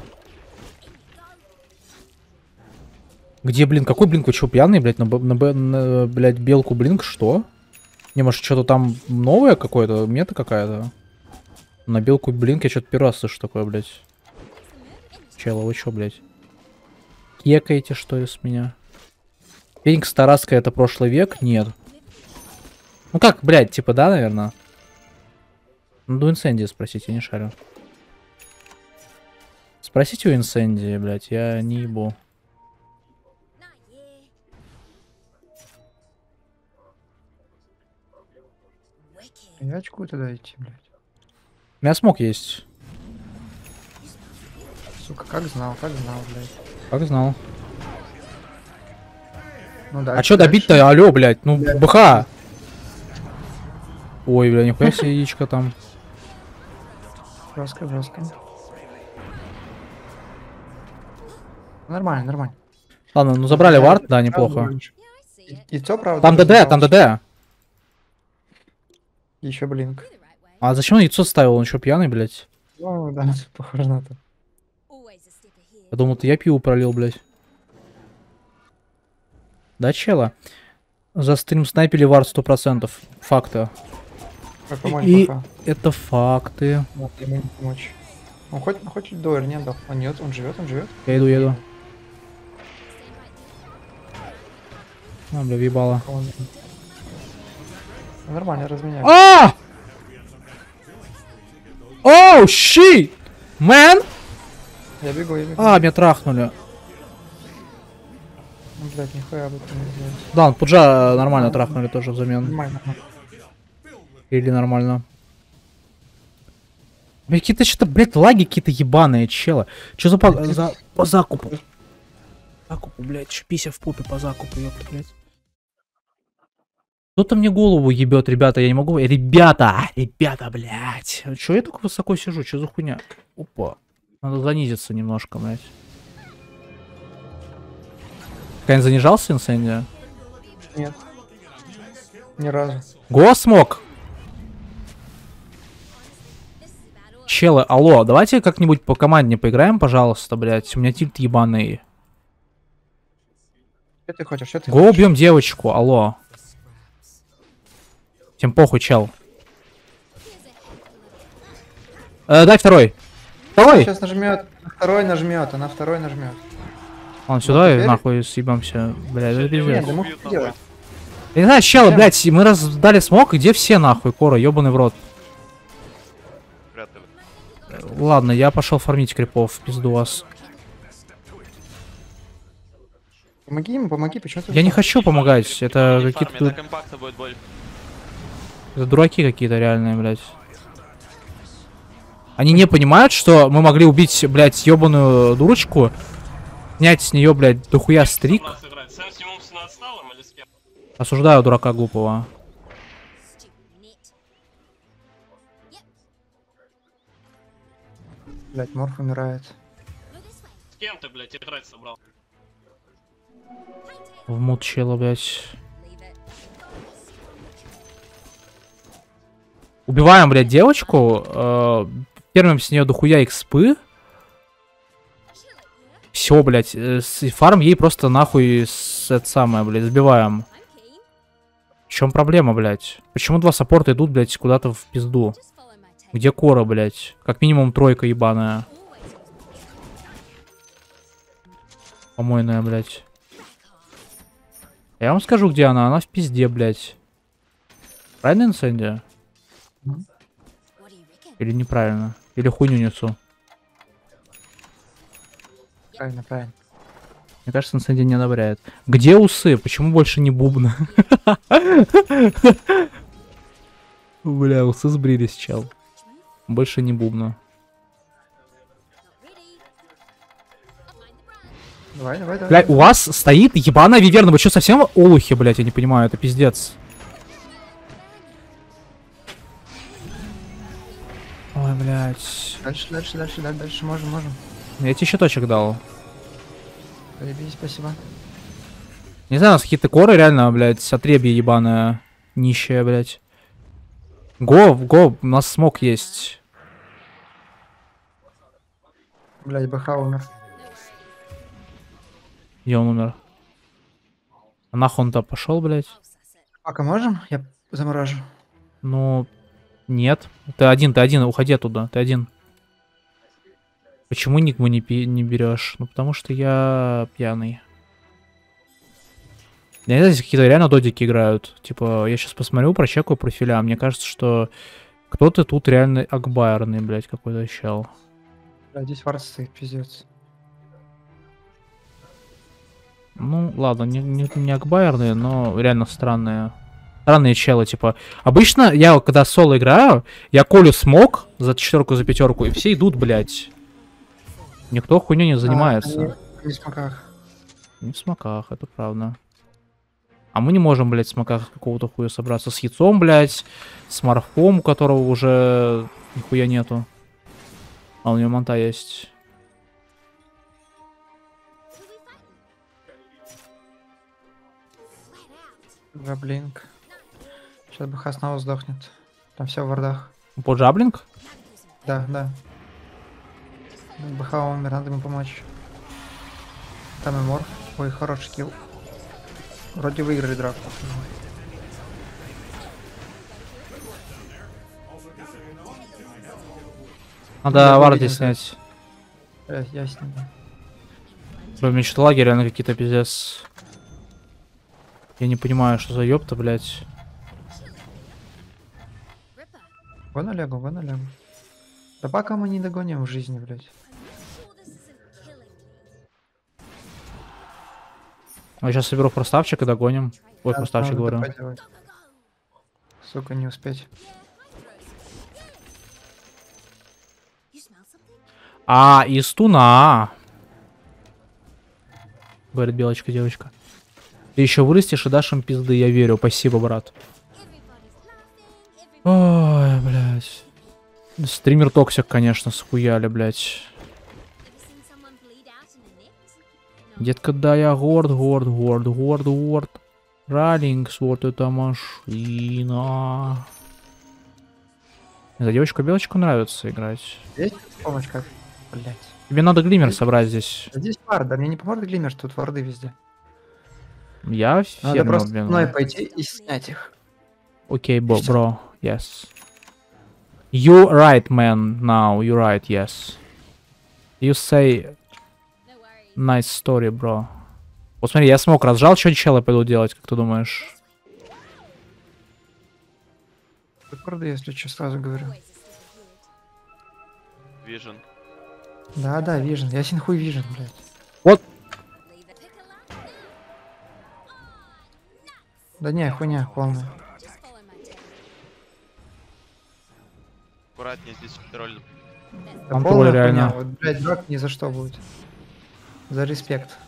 Где, блин, какой блинк? Вы что, пьяный, блядь, на, б- на, б- на, блядь, белку блинк? Что? Не, может, что-то там новое какое-то, мета какая-то? На белку блинк я что-то первый раз слышу такое, блядь. Чела, вы чё, блядь? Кекаете, что ли, с меня? Феникс Тараска это прошлый век? Нет. Ну как, блядь, типа, да, наверное? Ну, у Инсенди спросите, я не шарю. Спросите у Инсенди, блядь, я не ебу. Я очку туда идти, блядь. У меня смог есть. Сука, как знал, как знал, блядь. Как знал. Ну да. А чё добить-то? Алло, блядь, ну, БХ! Ой, бля, нихуя себе яичко там. Жестко, жестко. Нормально, нормально. Ладно, ну забрали вард, да, неплохо. Яйцо, правда. Там ДД, там ДД. Еще блинк. А зачем он яйцо ставил? Он еще пьяный, блядь? Ну да, похоже на то. Я думал, ты я пиво пролил, блядь. Да, чела? За стрим снайпили вард сто процентов. Факты. Как помочь, И пока. это факты. Вот, ему не помочь. Он хоть, он хоть дуэль не дал. Он нет, он живет, он живет. Я иду, еду. А, бля, въебало. Он... Нормально, разменяю. А! Оу, щит! Мэн! Я бегу, я бегу. А, меня трахнули. Ну, блядь, нихуя об этом не знаю. Да, Пуджа нормально трахнули тоже взамен. Нормально. Или нормально. Блядь, какие-то что-то, блядь, лаги какие-то ебаные, чела. Что за по, за по закупу? Закупу, блядь, чё пися в попе по закупу, ёпта, блядь. Кто-то мне голову ебет, ребята, я не могу... Ребята! Ребята, блядь! Чё я так высоко сижу? Чё за хуйня? Опа. Надо занизиться немножко, блядь. Кайн занижался, Инсендия? Нет. Ни разу. Го смог! Челы, алло, давайте как-нибудь по команде поиграем, пожалуйста, блядь. У меня тильт ебаный. Что ты хочешь? Что ты Го хочешь? убьем девочку, алло. Всем похуй, чел. Э, дай второй. Второй! Сейчас нажмет. Второй нажмет, она второй нажмет. Он сюда и теперь- нахуй съебемся. Блядь, это Нет, пиздец. да мы Убьют хуй дело. нахуй. Я не знаю, чел, блядь, мы раздали смог, где все нахуй, Кора, ебаный в рот. Вряд ли. Ладно, я пошел фармить крипов, пизду вас. Помоги ему, помоги, почему ты... Я не хочу помогать, это Не какие-то фарми, так импакта будет больше. это дураки какие-то реальные, блядь. Они не понимают, что мы могли убить, блядь, ебаную дурочку, снять с нее, блядь, дохуя стрик. Нас играть. Сэм с ним с отсталым или с кем? Осуждаю дурака глупого. Блять, Морф умирает. С кем ты, блядь, играть собрал? В мут чела, блядь. Убиваем, блядь, девочку. Э, первым с нее дохуя экспы. Все, блядь. Э, с- фарм ей просто нахуй с, это самое, блядь, сбиваем. В чем проблема, блядь? Почему два саппорта идут, блядь, куда-то в пизду? Где Кора, блядь? Как минимум тройка ебаная. Помойная, блядь. Я вам скажу, где она. Она в пизде, блядь. Правильно, Инсендия? Или неправильно? Или хуйню несу? Правильно, правильно. Мне кажется, Инсендия не одобряет. Где усы? Почему больше не бубна? Бля, усы сбрились, чел. Больше не бубна. Давай, давай, давай. Блядь, у вас стоит ебаная виверна. Вы что, совсем олухи, блядь? Я не понимаю, это пиздец. Ой, блядь. Дальше, дальше, дальше, дальше, дальше, можем, можем. Я тебе щиточек дал. Заебись, спасибо. Не знаю, у нас какие-то коры реально, блядь, отребье ебаное. Нищая, блядь. Го, го, у нас смог есть. Блять, БХ умер. Где он умер? А нахуй он-то пошел, блядь? Пока можем? Я заморажу. Ну, нет. Ты один, ты один, уходи оттуда, ты один. Почему ник мы не, пи- не берешь? Ну, потому что я пьяный. Я не знаю, здесь какие-то реально додики играют. Типа, я сейчас посмотрю, прочекаю профиля. Мне кажется, что кто-то тут реально акбайерный, блядь, какой-то чел. Блядь, здесь вард стоит, пиздец. Ну, ладно, не, не, не акбайерные, но реально странные. Странные челы, типа. Обычно я, когда соло играю, я колю смог за четверку, за пятерку, и все идут, блядь. Никто хуйней не занимается. А, они- они в смоках. Не в смоках, это правда. А мы не можем, блядь, в смоках какого-то хуя собраться. С яйцом, блядь, с морфом, у которого уже нихуя нету. А у него манта есть. Джаблинг. Сейчас БХ снова сдохнет. Там все в вардах. По джаблинг? Да, да. БХ умер, надо ему помочь. Там и морф. Ой, хороший килл. Вроде выиграли драку. Надо Я варды выведен, снять. Я, я с ним. Блин, мне что-то лаги реально какие-то пиздец. Я не понимаю, что за ёпта, блядь. Вон Олегу, вон Олегу. Да пока мы не догоним в жизни, блядь. А сейчас соберу проставчик и догоним. Ой, Да, проставчик надо говорю. ТП делать. Сука, не успеть. А, из туна. Говорит белочка девочка. Ты еще вырастешь и дашь им пизды, я верю. Спасибо, брат. Ой, блядь. Стример токсик, конечно, схуяли, блядь. Детка, да, я горд, горд, горд, горд, горд. Раллингс, вот эта машина. За девочку-белочку нравится играть. Есть помощь как? Блять. Тебе надо глиммер собрать здесь. Здесь вард, да мне не поможет глиммер, что тут варды везде. Я Надо фермер, просто блин. мной пойти и снять их. Окей, бро, бро, yes. You right, man, now, you right, yes. You say nice story, bro. Вот смотри, я смог разжал, что челы пойду делать, как ты думаешь? Тут варды, если что, сразу говорю. Вижен. Да, да, вижен. Я синхуй вижен, блядь. Вот. Да не, хуйня полная. Аккуратнее здесь тролль. Да Контроль полная реально. хуйня. Вот, блядь, драк ни за что будет. За респект.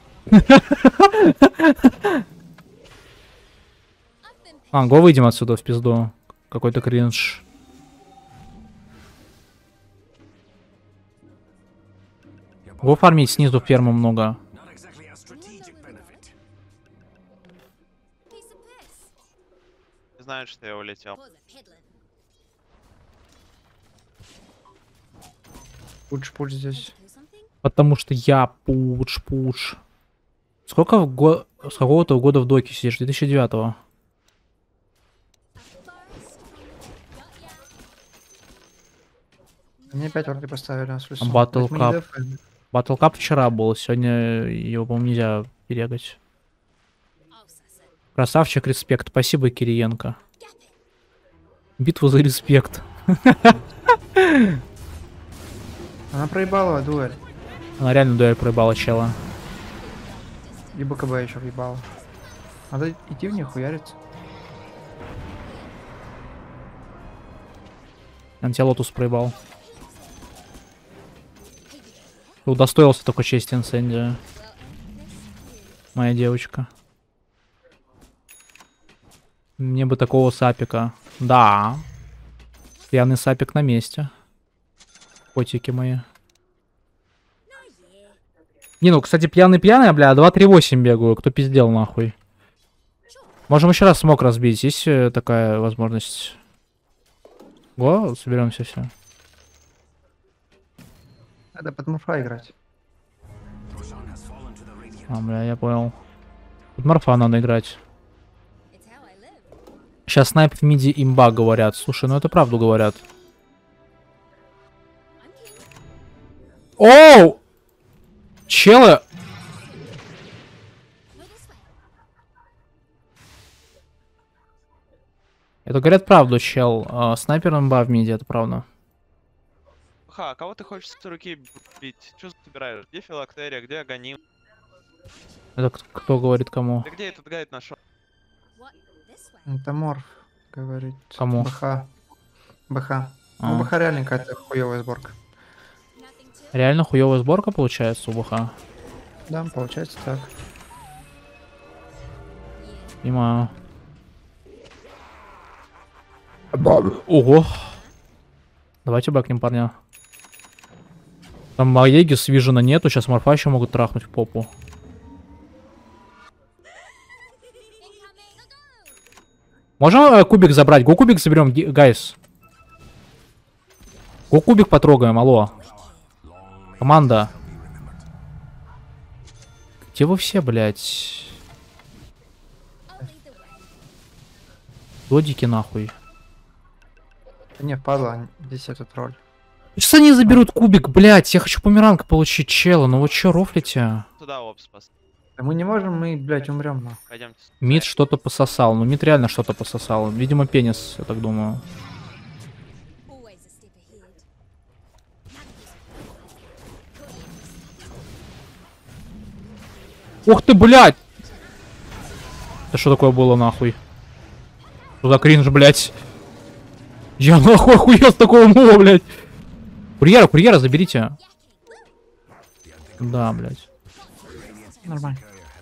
А, го выйдем отсюда в пизду. Какой-то кринж. Го фармить снизу ферму много. Знают, что я улетел. Пуч-пуч здесь. Потому что я пуч-пуч. Сколько в го... с какого-то года в доке сидишь? две тысячи девятого. Мне опять варды поставили, а с плюсом. Battle То есть мы не Cup. дефаем. Battle Cup вчера был, сегодня его, по-моему, нельзя перегать. Красавчик, респект. Спасибо, Кириенко. Битва за респект. Она проебала дуэль. Она реально дуэль проебала чела. И БКБ еще въебала. Надо идти в них хуяриться. Антилотус проебал. Удостоился такой чести инсендия. Моя девочка. Мне бы такого сапика. Да. Пьяный сапик на месте. Котики мои. Не, ну, кстати, пьяный-пьяный, бля, два три восемь бегаю. Кто пиздел, нахуй. Можем еще раз смог разбить. Есть э, такая возможность? Го, соберемся все. Надо под мурфа играть. А, бля, я понял. Под морфа надо играть. Сейчас снайп в миди имба говорят. Слушай, ну это правду говорят. Оу! Челы! Это говорят правду, чел. А, снайпер имба в миди, это правда. Ха, кого ты хочешь с руки бить? Что собираешь? Где филактерия, где агоним? Это к- кто говорит кому? Ты где этот гайд нашел? Это морф, говорит. Кому? БХ. БХ. А. Ну, БХ реально какая-то хуевая сборка. Реально хуёвая сборка получается у БХ. Да, получается так. Понимаю. Ого. Давайте бэкнем, парня. Там Маеги с Вижена нету, сейчас морфа еще могут трахнуть в попу. Можем э, кубик забрать? Го кубик заберем, ги- гайс. Го кубик потрогаем, алло. Команда. Где вы все, блядь? Додики нахуй. Не, падла, здесь этот роль. Сейчас они заберут кубик, блядь. Я хочу померанка получить, чела. Ну вы чё рофлите? Туда опс пос. Да мы не можем, мы, блядь, умрем, нахуй. Пойдемте. Мид что-то пососал. Ну, Мид реально что-то пососал. Видимо, пенис, я так думаю. Ух ты, блядь! Это что такое было, нахуй? Что за кринж, блядь? Я нахуй охуел с такого мува, блядь. Курьера, курьера заберите. Да, блядь. Нормально.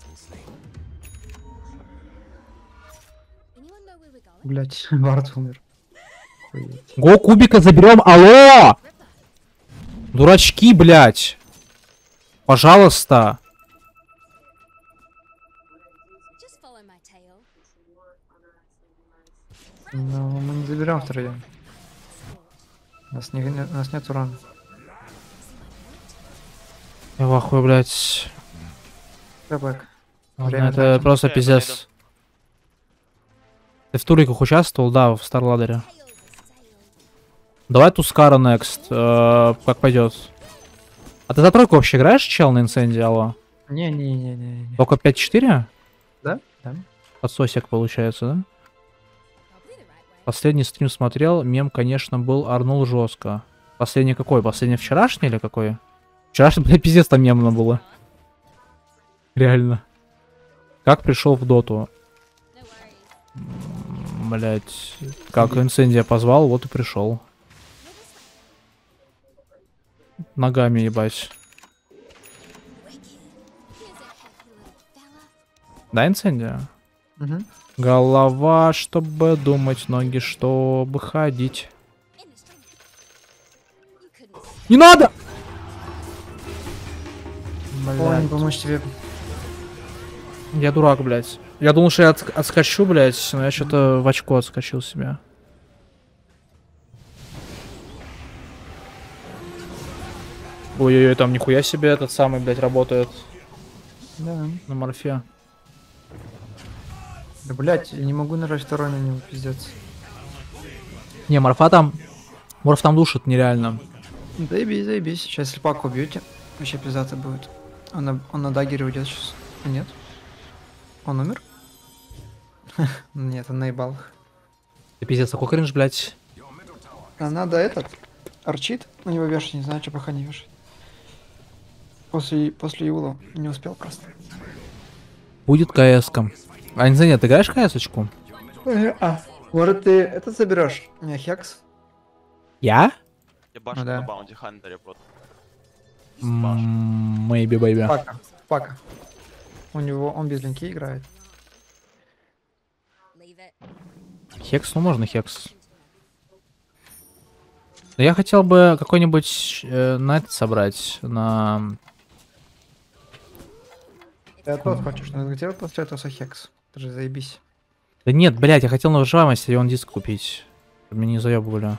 Блять, Вард умер. Охуеть. Го кубика заберем. Алло! Дурачки, блядь. Пожалуйста. Ну, мы не заберем втроем. У нас, не, у нас нет урона. Я в ахуе, блядь. Кэбэк. Ладно, Время это тратим. просто Я пиздец. Ты в туриках участвовал? Да, в Старладере. Давай Тускара next. Э, как пойдет? А ты за тройку вообще играешь, чел, на инценде, алло? Не-не-не-не. Только пять четыре? Да? Да. Подсосик получается, да? Последний стрим смотрел, мем, конечно, был Арнул жестко. Последний какой? Последний вчерашний или какой? Вчерашний, блядь, пиздец там мемно было. Реально. Как пришел в доту? Блять, как инцендия позвал, вот и пришел. Ногами ебать. Да, инцендия? Угу. Голова, чтобы думать, ноги, чтобы ходить. Не надо! Ой, помочь тебе. Я дурак, блядь. Я думал, что я от- отскочу, блядь, но я что-то в очко отскочил себя. Ой-ой-ой, там нихуя себе этот самый, блядь, работает Да. на морфе. Да, блять, я не могу нажать второй на него, пиздец. Не, морфа там... Морф там душит нереально. Заебись, заебись. Сейчас если пак убьете, вообще пиздато будет. Он на, он на дагере уйдет сейчас. А нет? Он умер? Нет, он наебал их. Ты пиздец, какой кринж, блядь. А надо этот, арчит, на него вешать, не знаю, что пока не вешать. После, после Юла не успел просто. Будет КС-ка. А не знаю, ты играешь КС-очку? А, может ты это заберешь? Не, Хекс? Я? Я башу Ну да. на баунти хантере просто. М, Maybe, baby. Пака, пака. У него, он без линки играет. Хекс, ну можно хекс. Но я хотел бы какой-нибудь э, на это собрать, на... Ты а тот хочешь, но где после этого Хекс? Ты же заебись. Да нет, блядь, я хотел на выживаемости и он диск купить. Меня не заебывали.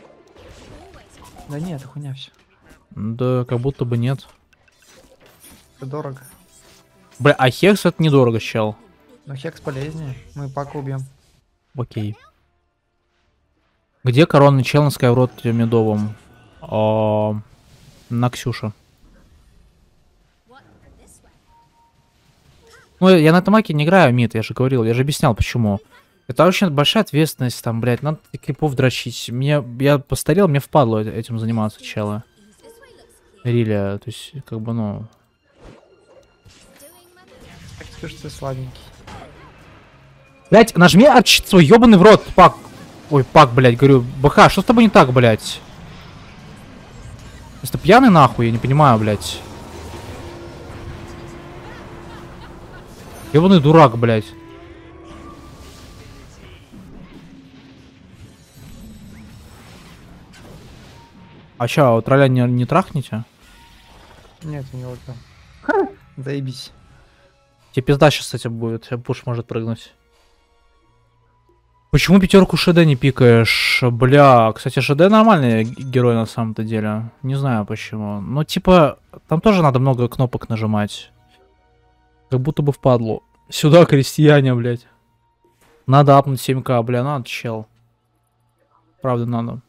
Да нет, это хуйня все. Да, как будто бы нет. Это дорого. Бля, а хекс это недорого, чел. Но Хекс полезнее. Мы пака убьем. Окей. Где коронный чел на Скайроте медовом? О, на Ксюша. Ну, я на Тамаке не играю мид, я же говорил, я же объяснял, почему. Это очень большая ответственность, там, блядь, надо крипов дрочить. Мне, я постарел, мне впадло этим заниматься, чела. Риля, то есть, как бы, ну... Так скажешь, ты слабенький. Блядь, нажми арчит свой ёбаный в рот, пак. Ой, пак, блядь, говорю, БХ, что с тобой не так, блядь? Просто пьяный нахуй, я не понимаю, блядь. Ёбаный дурак, блядь. А чё, а тролля не, не трахнете? Нет, у него там. Заебись. Тебе пизда сейчас, кстати, будет. Пуш может прыгнуть. Почему пятерку ШД не пикаешь? Бля, кстати, ШД нормальный герой на самом-то деле. Не знаю почему. Ну, типа, там тоже надо много кнопок нажимать. Как будто бы впадло. Сюда, крестьяне, блядь. Надо апнуть семь ка, бля, надо, чел. Правда, надо.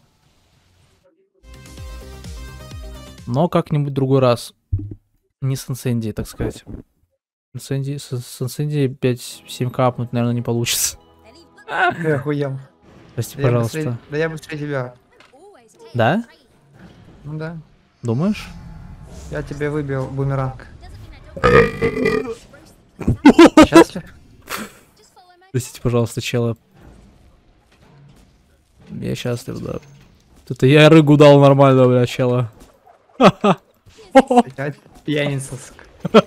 Но как-нибудь другой раз. Не с инцендией, так сказать. Инцендии, с, с инцендией пять-семь ка апнуть, наверное, не получится. Ты охуел. Прости, Да я пожалуйста. быстрее- Да я быстрее тебя. Да? Ну да. Думаешь? Я тебе выбил бумеранг. Счастлив? Простите, пожалуйста, чела. Я счастлив, да. Это я рыгу дал нормально, бля, чела. Опять пьяница, сука.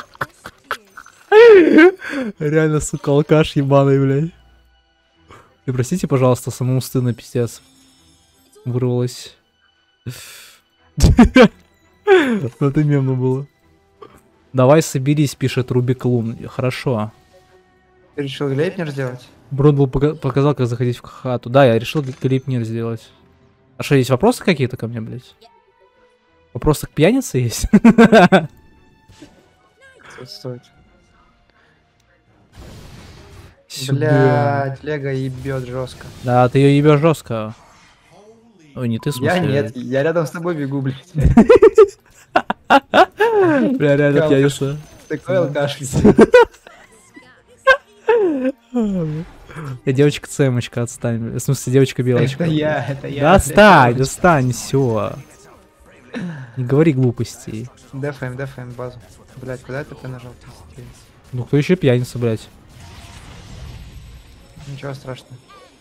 Реально, сука, алкаш ебаный, блядь. И простите, пожалуйста, самому стыдно, пиздец. Вырвалось. Это мемно было. Давай соберись, пишет Рубик Лун. Хорошо. Ты решил Глейпнер сделать? Бродл показал, как заходить в хату. Да, я решил Глейпнер сделать. А что, есть вопросы какие-то ко мне, блядь? Вопросы к пьянице есть? Отсутствует. Сюда. Блядь, Лего ебет жестко. Да, ты ее ебешь жестко. Ой, не ты, в смысле. Я нет, я рядом с тобой бегу, блядь. Бля, реально пьяница. Такой алкаш. Я девочка Цемочка, отстань. В смысле, девочка Белочка. Это я, это я. Да отстань, отстань, все. Не говори глупостей. Дефаем, дефаем базу. Блядь, куда это ты нажал? Ну кто еще пьяница, блядь? Ничего страшного.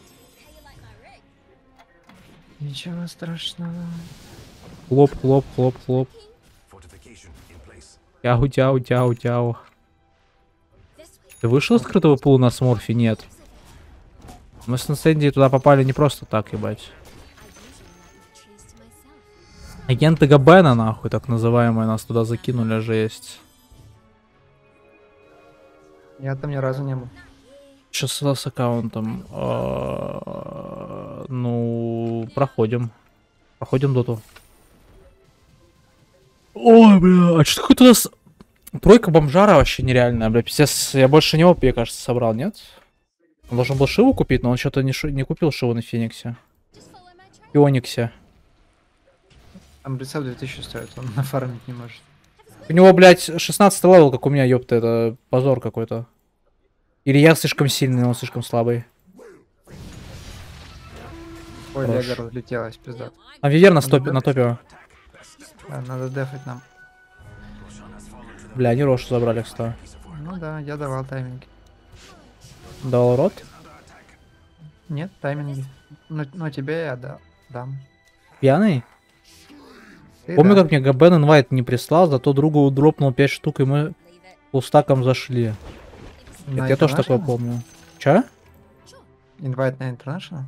Ничего страшного. Хлоп, хлоп, хлоп, хлоп. Тяу, тяу, тяу, тяу. Ты вышел из скрытого пула на сморфе? Нет. Мы с Инсенди туда попали не просто так, ебать. Агенты Габена, нахуй, так называемые, нас туда закинули, жесть. Я там ни разу не был. Что с аккаунтом? Ну, проходим. Проходим доту. Ой, бля, а что какой-то у нас... Тройка бомжара вообще нереальная, бля. Пиздец, я больше него, мне кажется, собрал, нет? Он должен был Шиву купить, но он что-то не, ши... не купил Шиву на Фениксе. Феониксе. Там лица две тысячи стоит, он нафармить не может. У него, блядь, шестнадцатый левел, как у меня, ёпта, это позор какой-то. Или я слишком сильный, но он слишком слабый. Ой, Хорош. Лего разлетелась, пизда. А Вивер на, стопе, на топе. Да, надо дефать нам. Бля, они Рошу забрали, кстати. Ну да, я давал тайминги. Дал рот. Нет, тайминги. Ну, ну тебе я да, дам. Пьяный? Ты Помню, да. как мне Габен инвайт не прислал, зато другу дропнул пять штук, и мы полстаком зашли. На Это я тоже такое International? помню. Чё? Инвайт на International?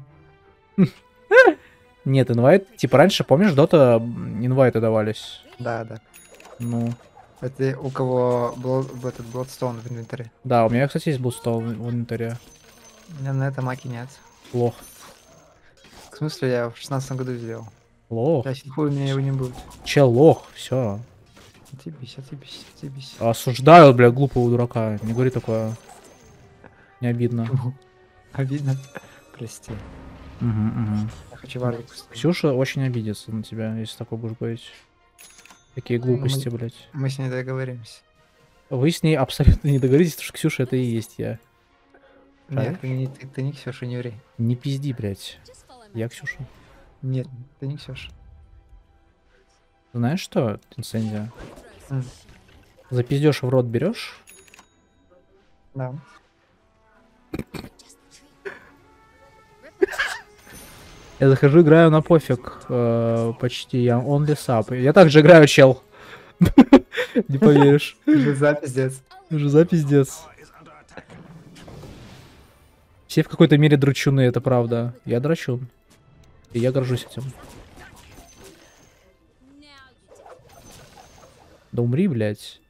Нет, инвайт. Типа раньше, помнишь, дота инвайты давались. Да, да. Ну, Это у кого был этот Bloodstone в инвентаре? да, у меня, кстати, есть бустол в инвентаре. У меня на этом маки нет. Лох. В смысле, я в шестнадцатом году сделал. Лох. Я хуй у меня его не будет. Чел, лох, все. Отъебись, отъебись, отъебись. Осуждаю, бля, глупого дурака. Не говори такое. Не обидно. Обидно. Прости. Угу, угу. Я хочу варлик поставить. Ксюша очень обидится на тебя, если такое будешь говорить. Такие глупости, Мы- блядь. Мы с ней договоримся. Вы с ней абсолютно не договоритесь, потому что Ксюша это и есть я. Нет, ты не, ты, ты не Ксюша, не ври. Не пизди, блядь. Я Ксюша. Нет, ты не Ксюша. Знаешь что, Инсендия? М. Запиздешь в рот берешь? Да. Я захожу, играю на пофиг. э, почти. Я only sub. Я также играю, чел. Не поверишь. Жиза, пиздец. Жиза пиздец. Все в какой-то мере драчуны, это правда. Я драчун. И я горжусь этим. Да умри, блядь.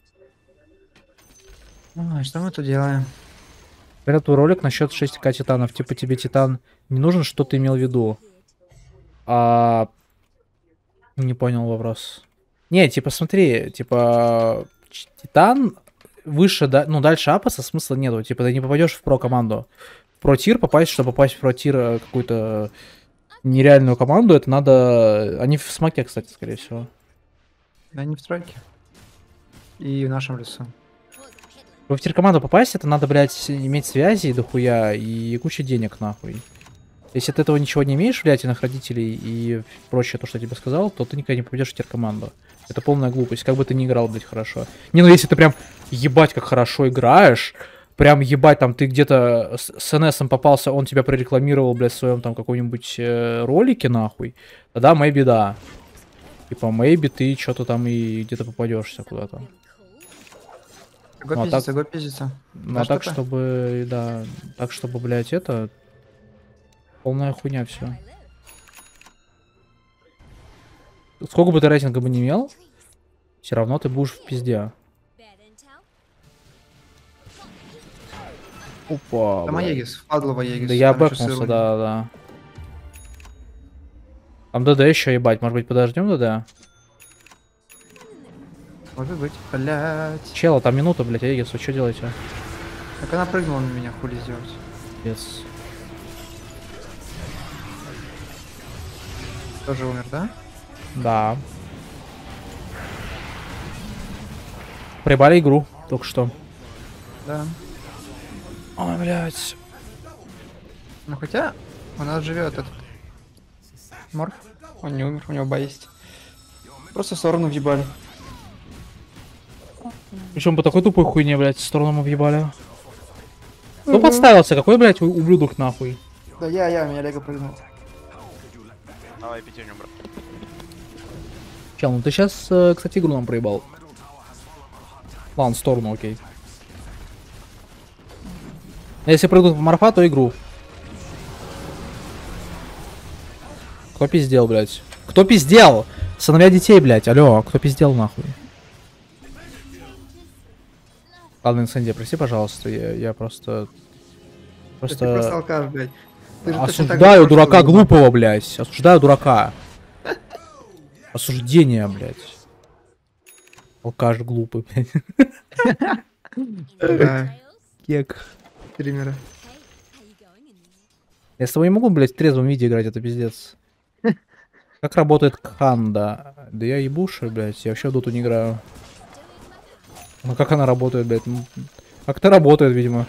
Ой, что мы тут делаем? Говорят, твой ролик насчет шесть ка титанов. Типа тебе титан не нужен, что ты имел в виду? А... Не понял вопрос. Не, типа смотри, типа ч- титан выше, да, ну дальше апаса смысла нету. Типа ты не попадешь в про команду. В про тир попасть, чтобы попасть в про тир э, какую-то нереальную команду, это надо... Они в смоке, кстати, скорее всего. Да не в тройке. И в нашем лесу. Чтобы в тир команду попасть, это надо, блядь, иметь связи дохуя и куча денег, нахуй. Если ты этого ничего не имеешь, влиятельных родителей и прочее, то, что я тебе сказал, то ты никогда не попадешь в тир-команду. Это полная глупость, как бы ты ни играл, блядь, хорошо. Не, ну если ты прям ебать как хорошо играешь, прям ебать, там ты где-то с, с эн эсом попался, он тебя прорекламировал, блядь, в своем там каком-нибудь э, ролике, нахуй, тогда maybe да. Типа, maybe ты что-то там и где-то попадешься куда-то. Го Ну, а пиздится, так- го пиздится. Ну, а Дашь так, ТП? чтобы, да, так, чтобы, блядь, это... Полная хуйня все. Сколько бы ты рейтинга бы не имел, все равно ты будешь в пизде. Опа, Там блядь. Аегис, впадлова Аегис. Да я там ещё бэкнулся, сырой. да, да. Там ДД еще ебать, может быть подождем ДД? Может быть, блядь. Чела, там минута, блядь, Аегис, вы что делаете? Так она прыгнула на меня, хули сделать. Пиздец. Тоже умер, да? Да. Проебали игру только что. Да. Ой, блядь. Ну хотя, у нас живет этот Морф. Он не умер, у него ба есть. Просто в сторону въебали. Причем по такой тупой хуйне, блядь, в сторону мы въебали. Кто подставился? Какой, блядь, у- ублюдок нахуй? Да я, я, меня Лего прыгнул. Давай пятерню, брат. Чел, ну ты сейчас, кстати, игру нам проебал. Ладно, в сторону, окей. Если прыгнут в морфа, то игру. Кто пиздел, блядь? Кто пиздел? Сыновья детей, блядь. Алло, кто пиздел нахуй? Ладно, Инсендия, прости, пожалуйста, я, я просто... Да ты просто Просто... алкаш, блядь. Ты же точно так же Осуждаю в прошлый дурака раз был. глупого, блядь. Осуждаю дурака. Осуждение, блядь. Алкаш глупый, блядь. Да, Кек. стримеры. Я с тобой не могу, блядь, в трезвом виде играть, это пиздец. Как работает Ханда? Да я ебуша, блядь, я вообще в доту не играю. Ну как она работает, блядь? Ну, как-то работает, видимо.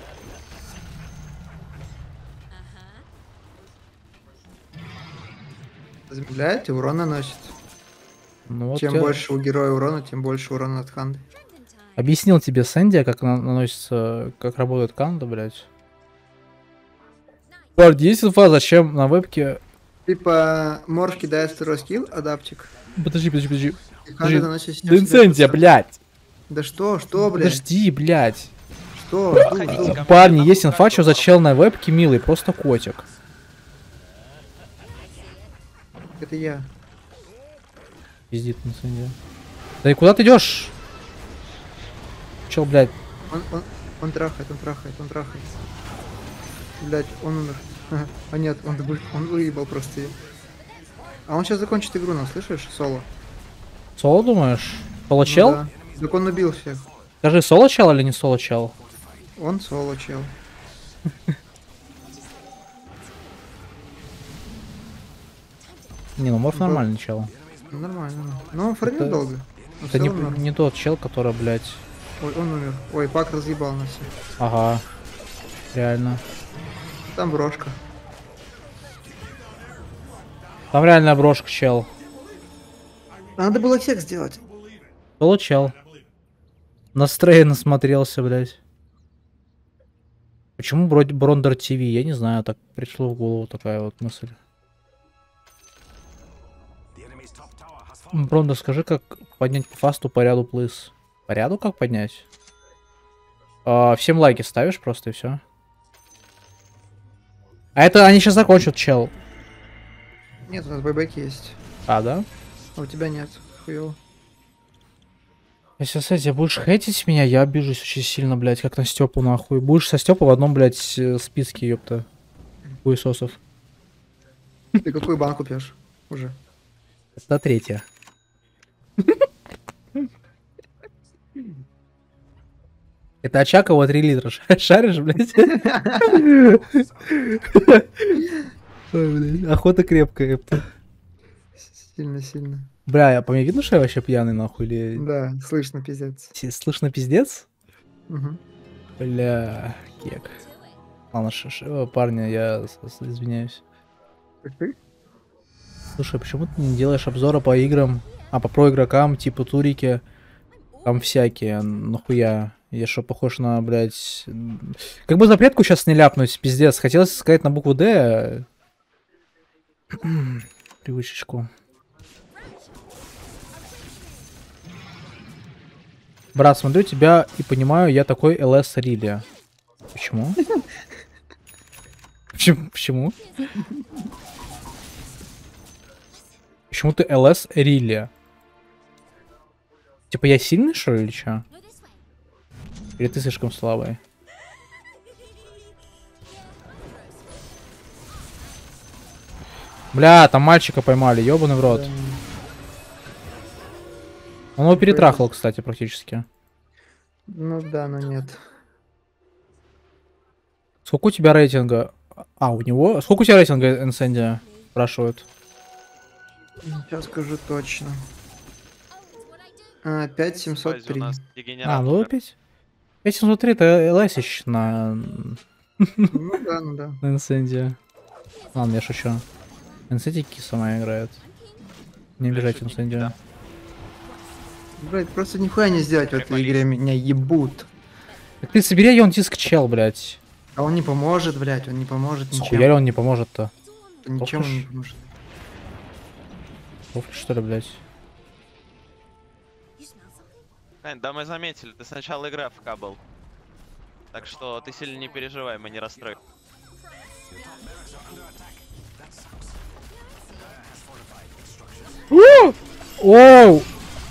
Замедляет и урон наносит. Ну, вот Чем я больше у героя урона, тем больше урона от ханды. объяснил тебе Сэнди, как она наносится, как работает Ханда, блядь. Парни, есть инфа, зачем на вебке... Типа, Морф кидает второй скилл, адаптик. Подожди, подожди, подожди. И Подожди. ханда наносит Да инцензия, блядь. Да что, что, блядь? Подожди, блядь. Что, жду, Ходите жду. ко мне, Парни, там есть инфа, каждого что за там- чел на вебке милый, просто котик. Это я. Пиздит инцензия. Да и куда ты идешь? Чел, блядь. Он, он, он трахает, он трахает, он трахает. Блядь, он умер. Ага. А нет, он, вы- он выебал просто ее. А он сейчас закончит игру, нам слышишь? Соло. Соло думаешь? Соло Ну чел? да. Так он убил всех. Скажи, соло чел или не соло чел? Он соло чел. Не, ну Морф Да. нормальный чел. Ну, нормально. нормально. Но он фармил Это- долго. Но Это в не, целом норм. не тот чел, который, блядь... Ой, он умер. Ой, Пак разъебал нас всех. Ага. Реально. Там брошка. Там реально брошка чел. Надо было текст сделать. Соло чел. Настроен насмотрелся, блядь. Почему вроде Брондер ТВ? Я не знаю, так пришло в голову такая вот мысль. Брондер, скажи, как поднять по фасту по ряду плыс? По ряду как поднять? А, всем лайки ставишь просто и все. А это они сейчас закончат, чел. Нет, у нас байбеки есть. А, да? А у тебя нет. Хуёво. Если, кстати, будешь хейтить меня, я обижусь очень сильно, блядь, как на Степу, нахуй. Будешь со Степой в одном, блядь, с- списке, ёпта. Хуесосов. Ты какую банку пьешь? Уже. Это третья. Это Очакова три литра. Ша- Шаришь, блядь? Ой, блядь, охота крепкая, ёпта. Сильно-сильно. Бля, а по мне видно, что я вообще пьяный, нахуй, или... Да, слышно, пиздец. Си- Слышно пиздец? Угу. Бля, кек. Ладно, ш- ш- парни, я с- с- извиняюсь. Как ты? Слушай, почему ты не делаешь обзора по играм, а по про игрокам, типа турики, там всякие, нахуя? Я что, похож на, блядь... м, Как бы запретку сейчас не ляпнуть, пиздец. Хотелось сказать на букву Д. Привычечку. Брат, смотрю тебя и понимаю, я такой ЛС Рилли. Почему? Почему? Почему? Почему ты ЛС Рилли? Типа я сильный, что ли, или чё? Или ты слишком слабый? Бля, там мальчика поймали, ёбаный в рот. Он его перетрахал, кстати, практически. Ну да, но нет. Сколько у тебя рейтинга? А, у него? Сколько у тебя рейтинга Инсендия? Спрашивают. Сейчас скажу точно. А, пять семьсот Базе у три. нас А, дегенерат ну умер. опять. пять семьсот три это ЛСищ на... Ну да, ну да. на Инсендия. Ладно, я шучу. Инсендия киса моя играет. Не Блядь, бежать шутники, Инсендия. да. Блять, просто нихуя не сделать в этой Приколись. игре, меня ебут. Так ты собери он диск чел, блядь. А он не поможет, блять, он не поможет ничем. Схуяли он не поможет-то. Ничем он не Ох ты ж. поможет. Кофе, что ли, блядь? Ань, да мы заметили, ты сначала игра в кабл. Так что ты сильно не переживай, мы не расстроим. Оу!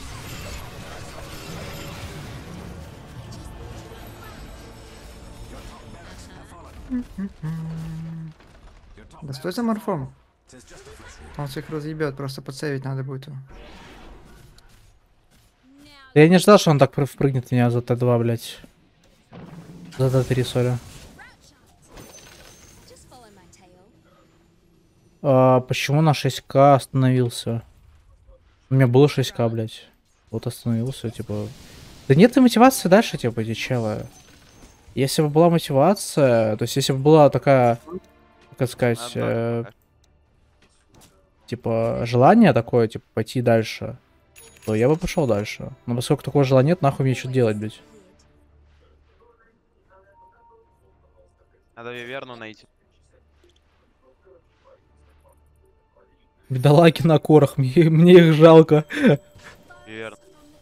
Да стой за морфом. Он всех разъебет, просто подсейвить надо будет его. Я не ждал, что он так пры- впрыгнет в меня за Т два, блядь. За Т три, сори. А, почему на шесть ка остановился? У меня было шесть ка, блядь. Вот остановился, типа... Да нет и мотивации дальше, типа, эти челы. Если бы была мотивация, то есть если бы была такая, как сказать, Одна э, пока. типа, желание такое, типа, пойти дальше, то я бы пошел дальше. Но поскольку такого желания нет, нахуй мне что делать, блядь. Надо Виверну найти. Бедолаги на корах, мне, мне их жалко. Виверну.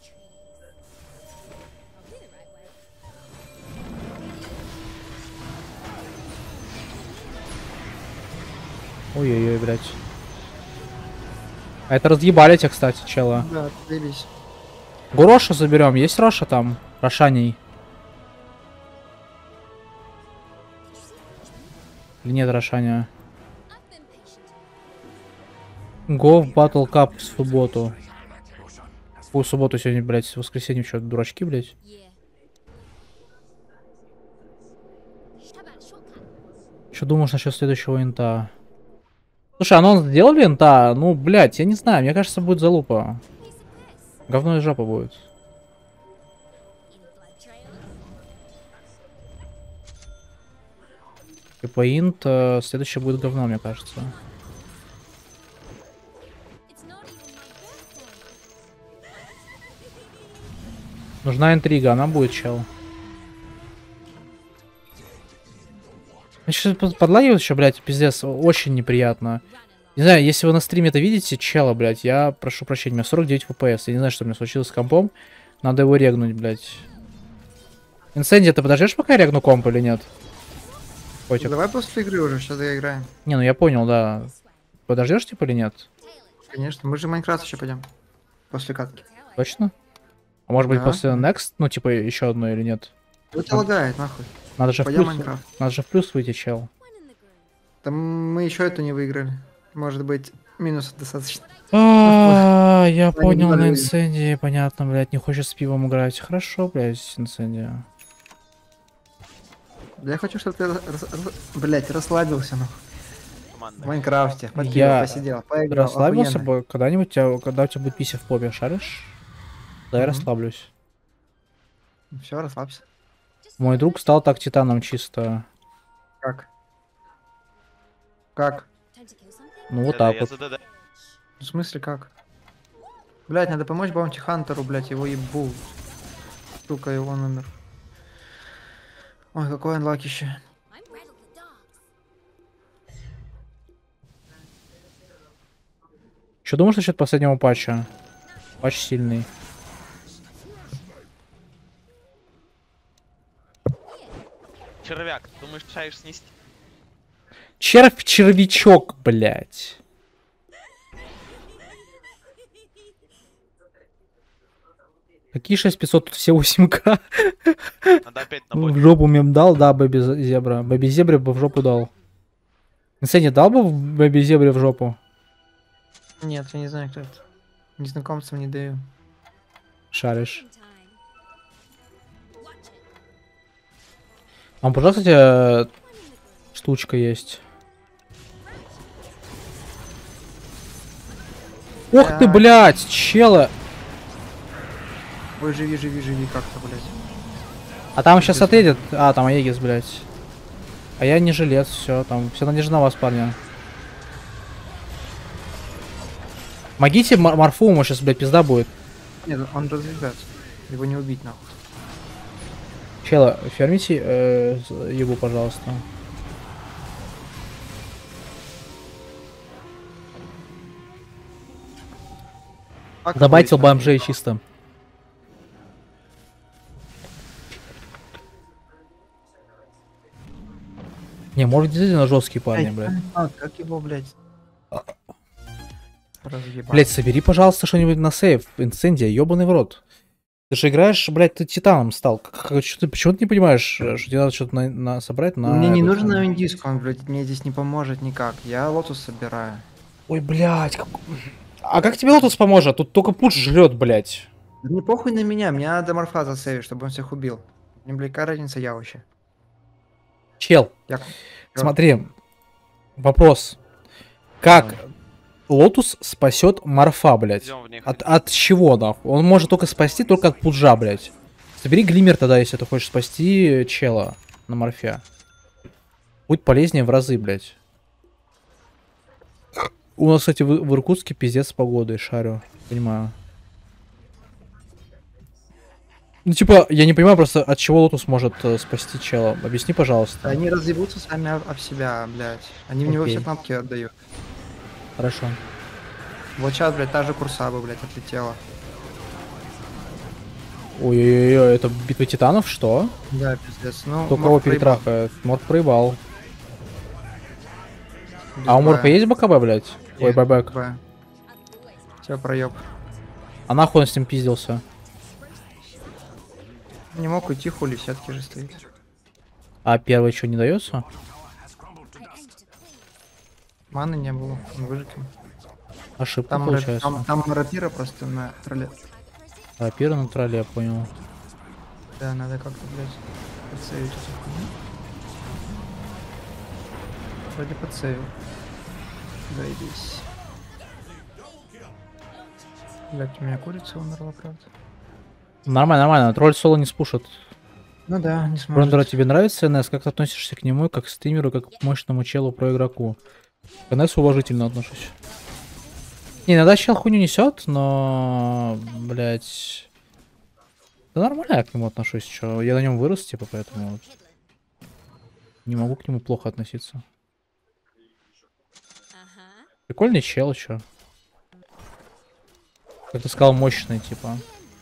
Ой-ой-ой, блядь. А это разъебали тебя, кстати, чела. Да, заебись. Гроша заберем. Есть Роша там? Рошаний. Или нет Рошаня? Го в Battle Cup в субботу. Какую субботу сегодня, блядь, в воскресенье что, дурачки, блядь? Что думаешь насчет следующего инта? Слушай, анонс сделали инта? Ну, блядь, я не знаю, мне кажется, будет залупа. Говно и жопа будет. Типа инт, э, следующее будет говно, мне кажется. Нужна интрига, она будет, чел. Сейчас подлагивают еще, блядь, пиздец, очень неприятно. Не знаю, если вы на стриме это видите, чела, блядь, я прошу прощения, у меня сорок девять эф пи эс. Я не знаю, что у меня случилось с компом. Надо его регнуть, блядь. Инсенди, ты подождешь, пока я регну комп или нет? Котик. Давай после игры уже, сейчас доиграем. Не, ну я понял, да. Подождешь, типа, или нет? Конечно, мы же в Майнкрафт еще пойдем. После катки. Точно? А может быть Да. после next, ну типа еще одно или нет? Вот тебя лагает, нахуй. Надо же в Пойдем в плюс, Майнкрафт. надо же в плюс выйти, чел. Там мы еще эту не выиграли. Может быть, минусов достаточно. А, я Они понял на говорили. инсенди, понятно, блядь, не хочет с пивом играть. Хорошо, блядь, инсенди. Да я хочу, чтобы ты, рас- рас- блядь, расслабился, ну. Команда. В Майнкрафте. Под Я пиво посидел, поиграл. Расслабился охуенно. бы когда-нибудь, тебя- когда у тебя будет пися в попе, шаришь? Да, я Мгм. расслаблюсь. Все, расслабься. Мой друг стал так титаном чисто. Как? Как? Ну вот ДД, так я вот. за ДД. В смысле как? Блять, надо помочь Баунти Хантеру, блять, его ебу. Сука, его номер. Ой, какое анлакище. Что думаешь насчет последнего патча? Патч сильный. Червяк, думаешь, шаешь снести? Червь-червячок, блядь. Какие шесть пятьсот, тут все восемь ка. Надо опять на В бой. жопу мем дал, да, Бэби Зебра. Бэби Зебре бы в жопу дал. Инсейни дал бы Бэби Зебре в жопу? Нет, я не знаю, кто это. Незнакомцам не даю. Шаришь. А пожалуйста, кстати, штучка есть. Ух ты, Так. блядь, чела. Ой, живи, живи, живи как-то, блядь. А там сейчас отъедет. А, там Аегис, блядь. А я не жилец, все, там все надежда на вас, парня. Помогите Мар Марфу, ему сейчас, блядь, пизда будет. Нет, он разъебется. Его не убить, нахуй. Чела, фермите э, ебу, пожалуйста. А какой Забайтил там? бомжей чисто. Не, может действительно жесткие парни, Ай, блядь. а, как его, блядь? Разъебал. Блядь, собери, пожалуйста, что-нибудь на сейв. Инцендия, ебаный в рот. Ты же играешь, блядь, ты титаном стал. Как, как, что ты, почему ты не понимаешь, э, что тебе надо что-то на, на- собрать на... Мне не этот нужен самый- индиск, он, блядь, мне здесь не поможет никак. Я лотус собираю. Ой, блядь. Как... А как тебе лотос поможет? Тут только пуш жрет, блядь. Да не похуй на меня, мне надо морфа засейвить, чтобы он всех убил. Мне, блядь, какая разница, я вообще. Чел, Я... смотри. Вопрос. Как лотус спасет Марфа, блядь? Идем в них. От, от чего, нахуй? Он может только спасти, только от пуджа, блядь. Собери глиммер тогда, если ты хочешь спасти чела на морфе. Будет полезнее в разы, блядь. У нас, кстати, в, в Иркутске пиздец с погодой, шарю. Понимаю. Ну, типа, я не понимаю просто, от чего лотус может э, спасти чела. Объясни, пожалуйста. Они разъебутся сами об, об себя, блядь. Они в него Окей. все кнопки отдают. Хорошо. Вот сейчас, блядь, та же Курсаба, блядь, отлетела. Ой-ой-ой, это битва титанов, что? Да, пиздец. Ну, Кто Морф кого проебал. перетрахает? Морд проебал. Без А у бая. Морфа есть БКБ, блядь? Ой, Нет, байбек. бая. Все, проеб. А нахуй он с ним пиздился? Не мог уйти, хули, в сетке же стоит. А первый что, не дается? Маны не было, он выжег им. Ошибка Там, ра- получается. там, там рапира просто на тролле. А первый на тролле, я понял. Да, надо как-то, блядь, подсейвить эту хуйню. Вроде подсейвил. Заебись. Блядь, у меня курица умерла, правда. Нормально, нормально. Тролль соло не спушит. Ну да, не сможет. Брондера, тебе нравится эн эс? Как ты относишься к нему, как к стримеру, как к мощному челу про игроку? К эн эс уважительно отношусь. Не, иногда чел хуйню несет, но, блять, да нормально я к нему отношусь, чё. Я на нем вырос, типа, поэтому вот не могу к нему плохо относиться. Прикольный чел, чё. Как ты сказал, мощный, типа.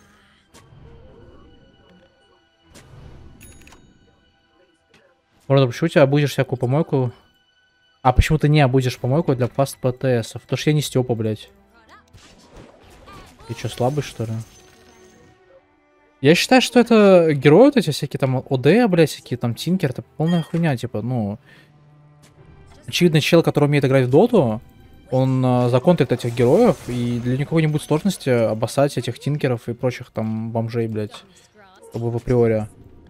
Брондер, почему у тебя будешь всякую помойку? А почему ты не обудешь помойку для фаст ПТСов? Потому что я не Степа, блядь. Ты чё, слабый, что ли? Я считаю, что это герои вот эти всякие там ОД, блядь, всякие там Тинкер, это полная хуйня, типа, ну... Очевидно, чел, который умеет играть в доту, он э, законтрит этих героев, и для никого не будет сложности обоссать этих Тинкеров и прочих там бомжей, блядь, как бы в априори.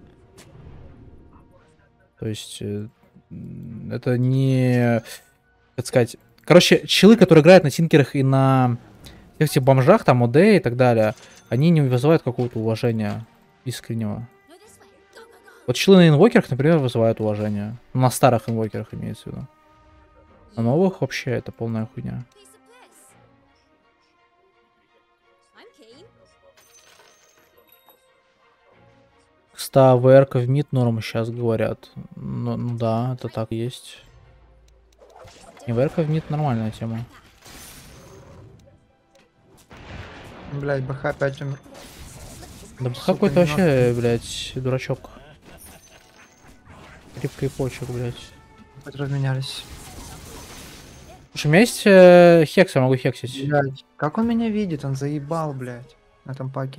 То есть... Э, это не... Как сказать... Короче, челы, которые играют на Тинкерах и на этих бомжах, там, ОД и так далее, они не вызывают какого-то уважения искреннего. Вот челы на инвокерах, например, вызывают уважение. На старых инвокерах имеется в виду. На новых вообще это полная хуйня. что ВР-ка в мид норму сейчас говорят. Ну, ну да, это так и есть. И ВР-ка в мид нормальная тема. Блять, БХ опять умер. Да Сука, какой-то не вообще, блядь, дурачок. Крепкий почек, блядь. Хоть разменялись. Слушай, у меня есть э, хекс, я могу хексить. Блять, как он меня видит? Он заебал, блять, на этом паке.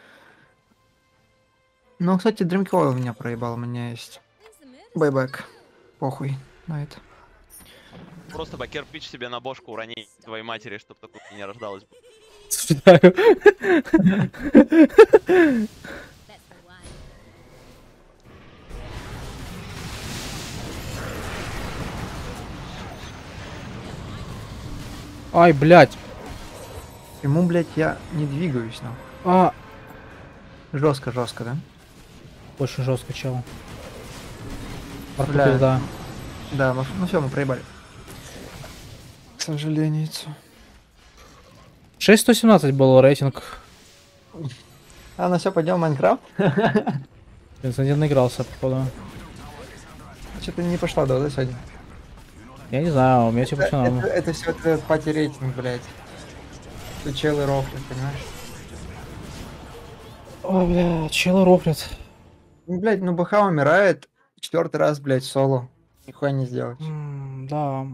Ну, кстати, Дримкойл меня проебал, у меня есть бэйбэк. Похуй на это. Просто бы кирпич себе на бошку урони твоей матери, чтобы такое не рождалось. Осуждаю. Ай, блядь. Ему, блять, я не двигаюсь, ну. А, Жестко, жестко, да? очень жестко, чел. Бля. Да. Да, ну, ну все, мы проебали. К сожалению. шесть сто семнадцать был рейтинг. А, ну все, пойдем в Майнкрафт. Константин наигрался, походу. Что-то не пошла, да, сегодня? Я не знаю, у меня типа все Это, нормально. это все этот пати рейтинг, блять. Тут челы рофлят, понимаешь? Ой, бля, челы рофлят. Ну, блять, ну БХ умирает. Четвертый раз, блять, соло. Нихуя не сделать. М, Да.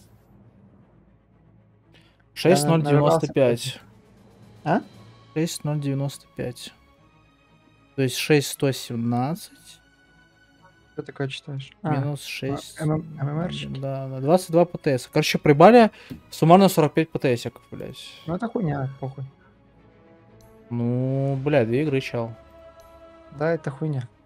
шесть Я ноль девяносто нажрался пять. А? шесть ноль девяносто пять. То есть шесть сто семнадцать Что такое читаешь? А, минус шесть. ММ ММРщики? Да, да, двадцать два ПТС. Короче, прибали суммарно сорок пять ПТСиков, блядь. Ну это хуйня, похуй. Ну, блядь, две игры, чел. Да, это хуйня.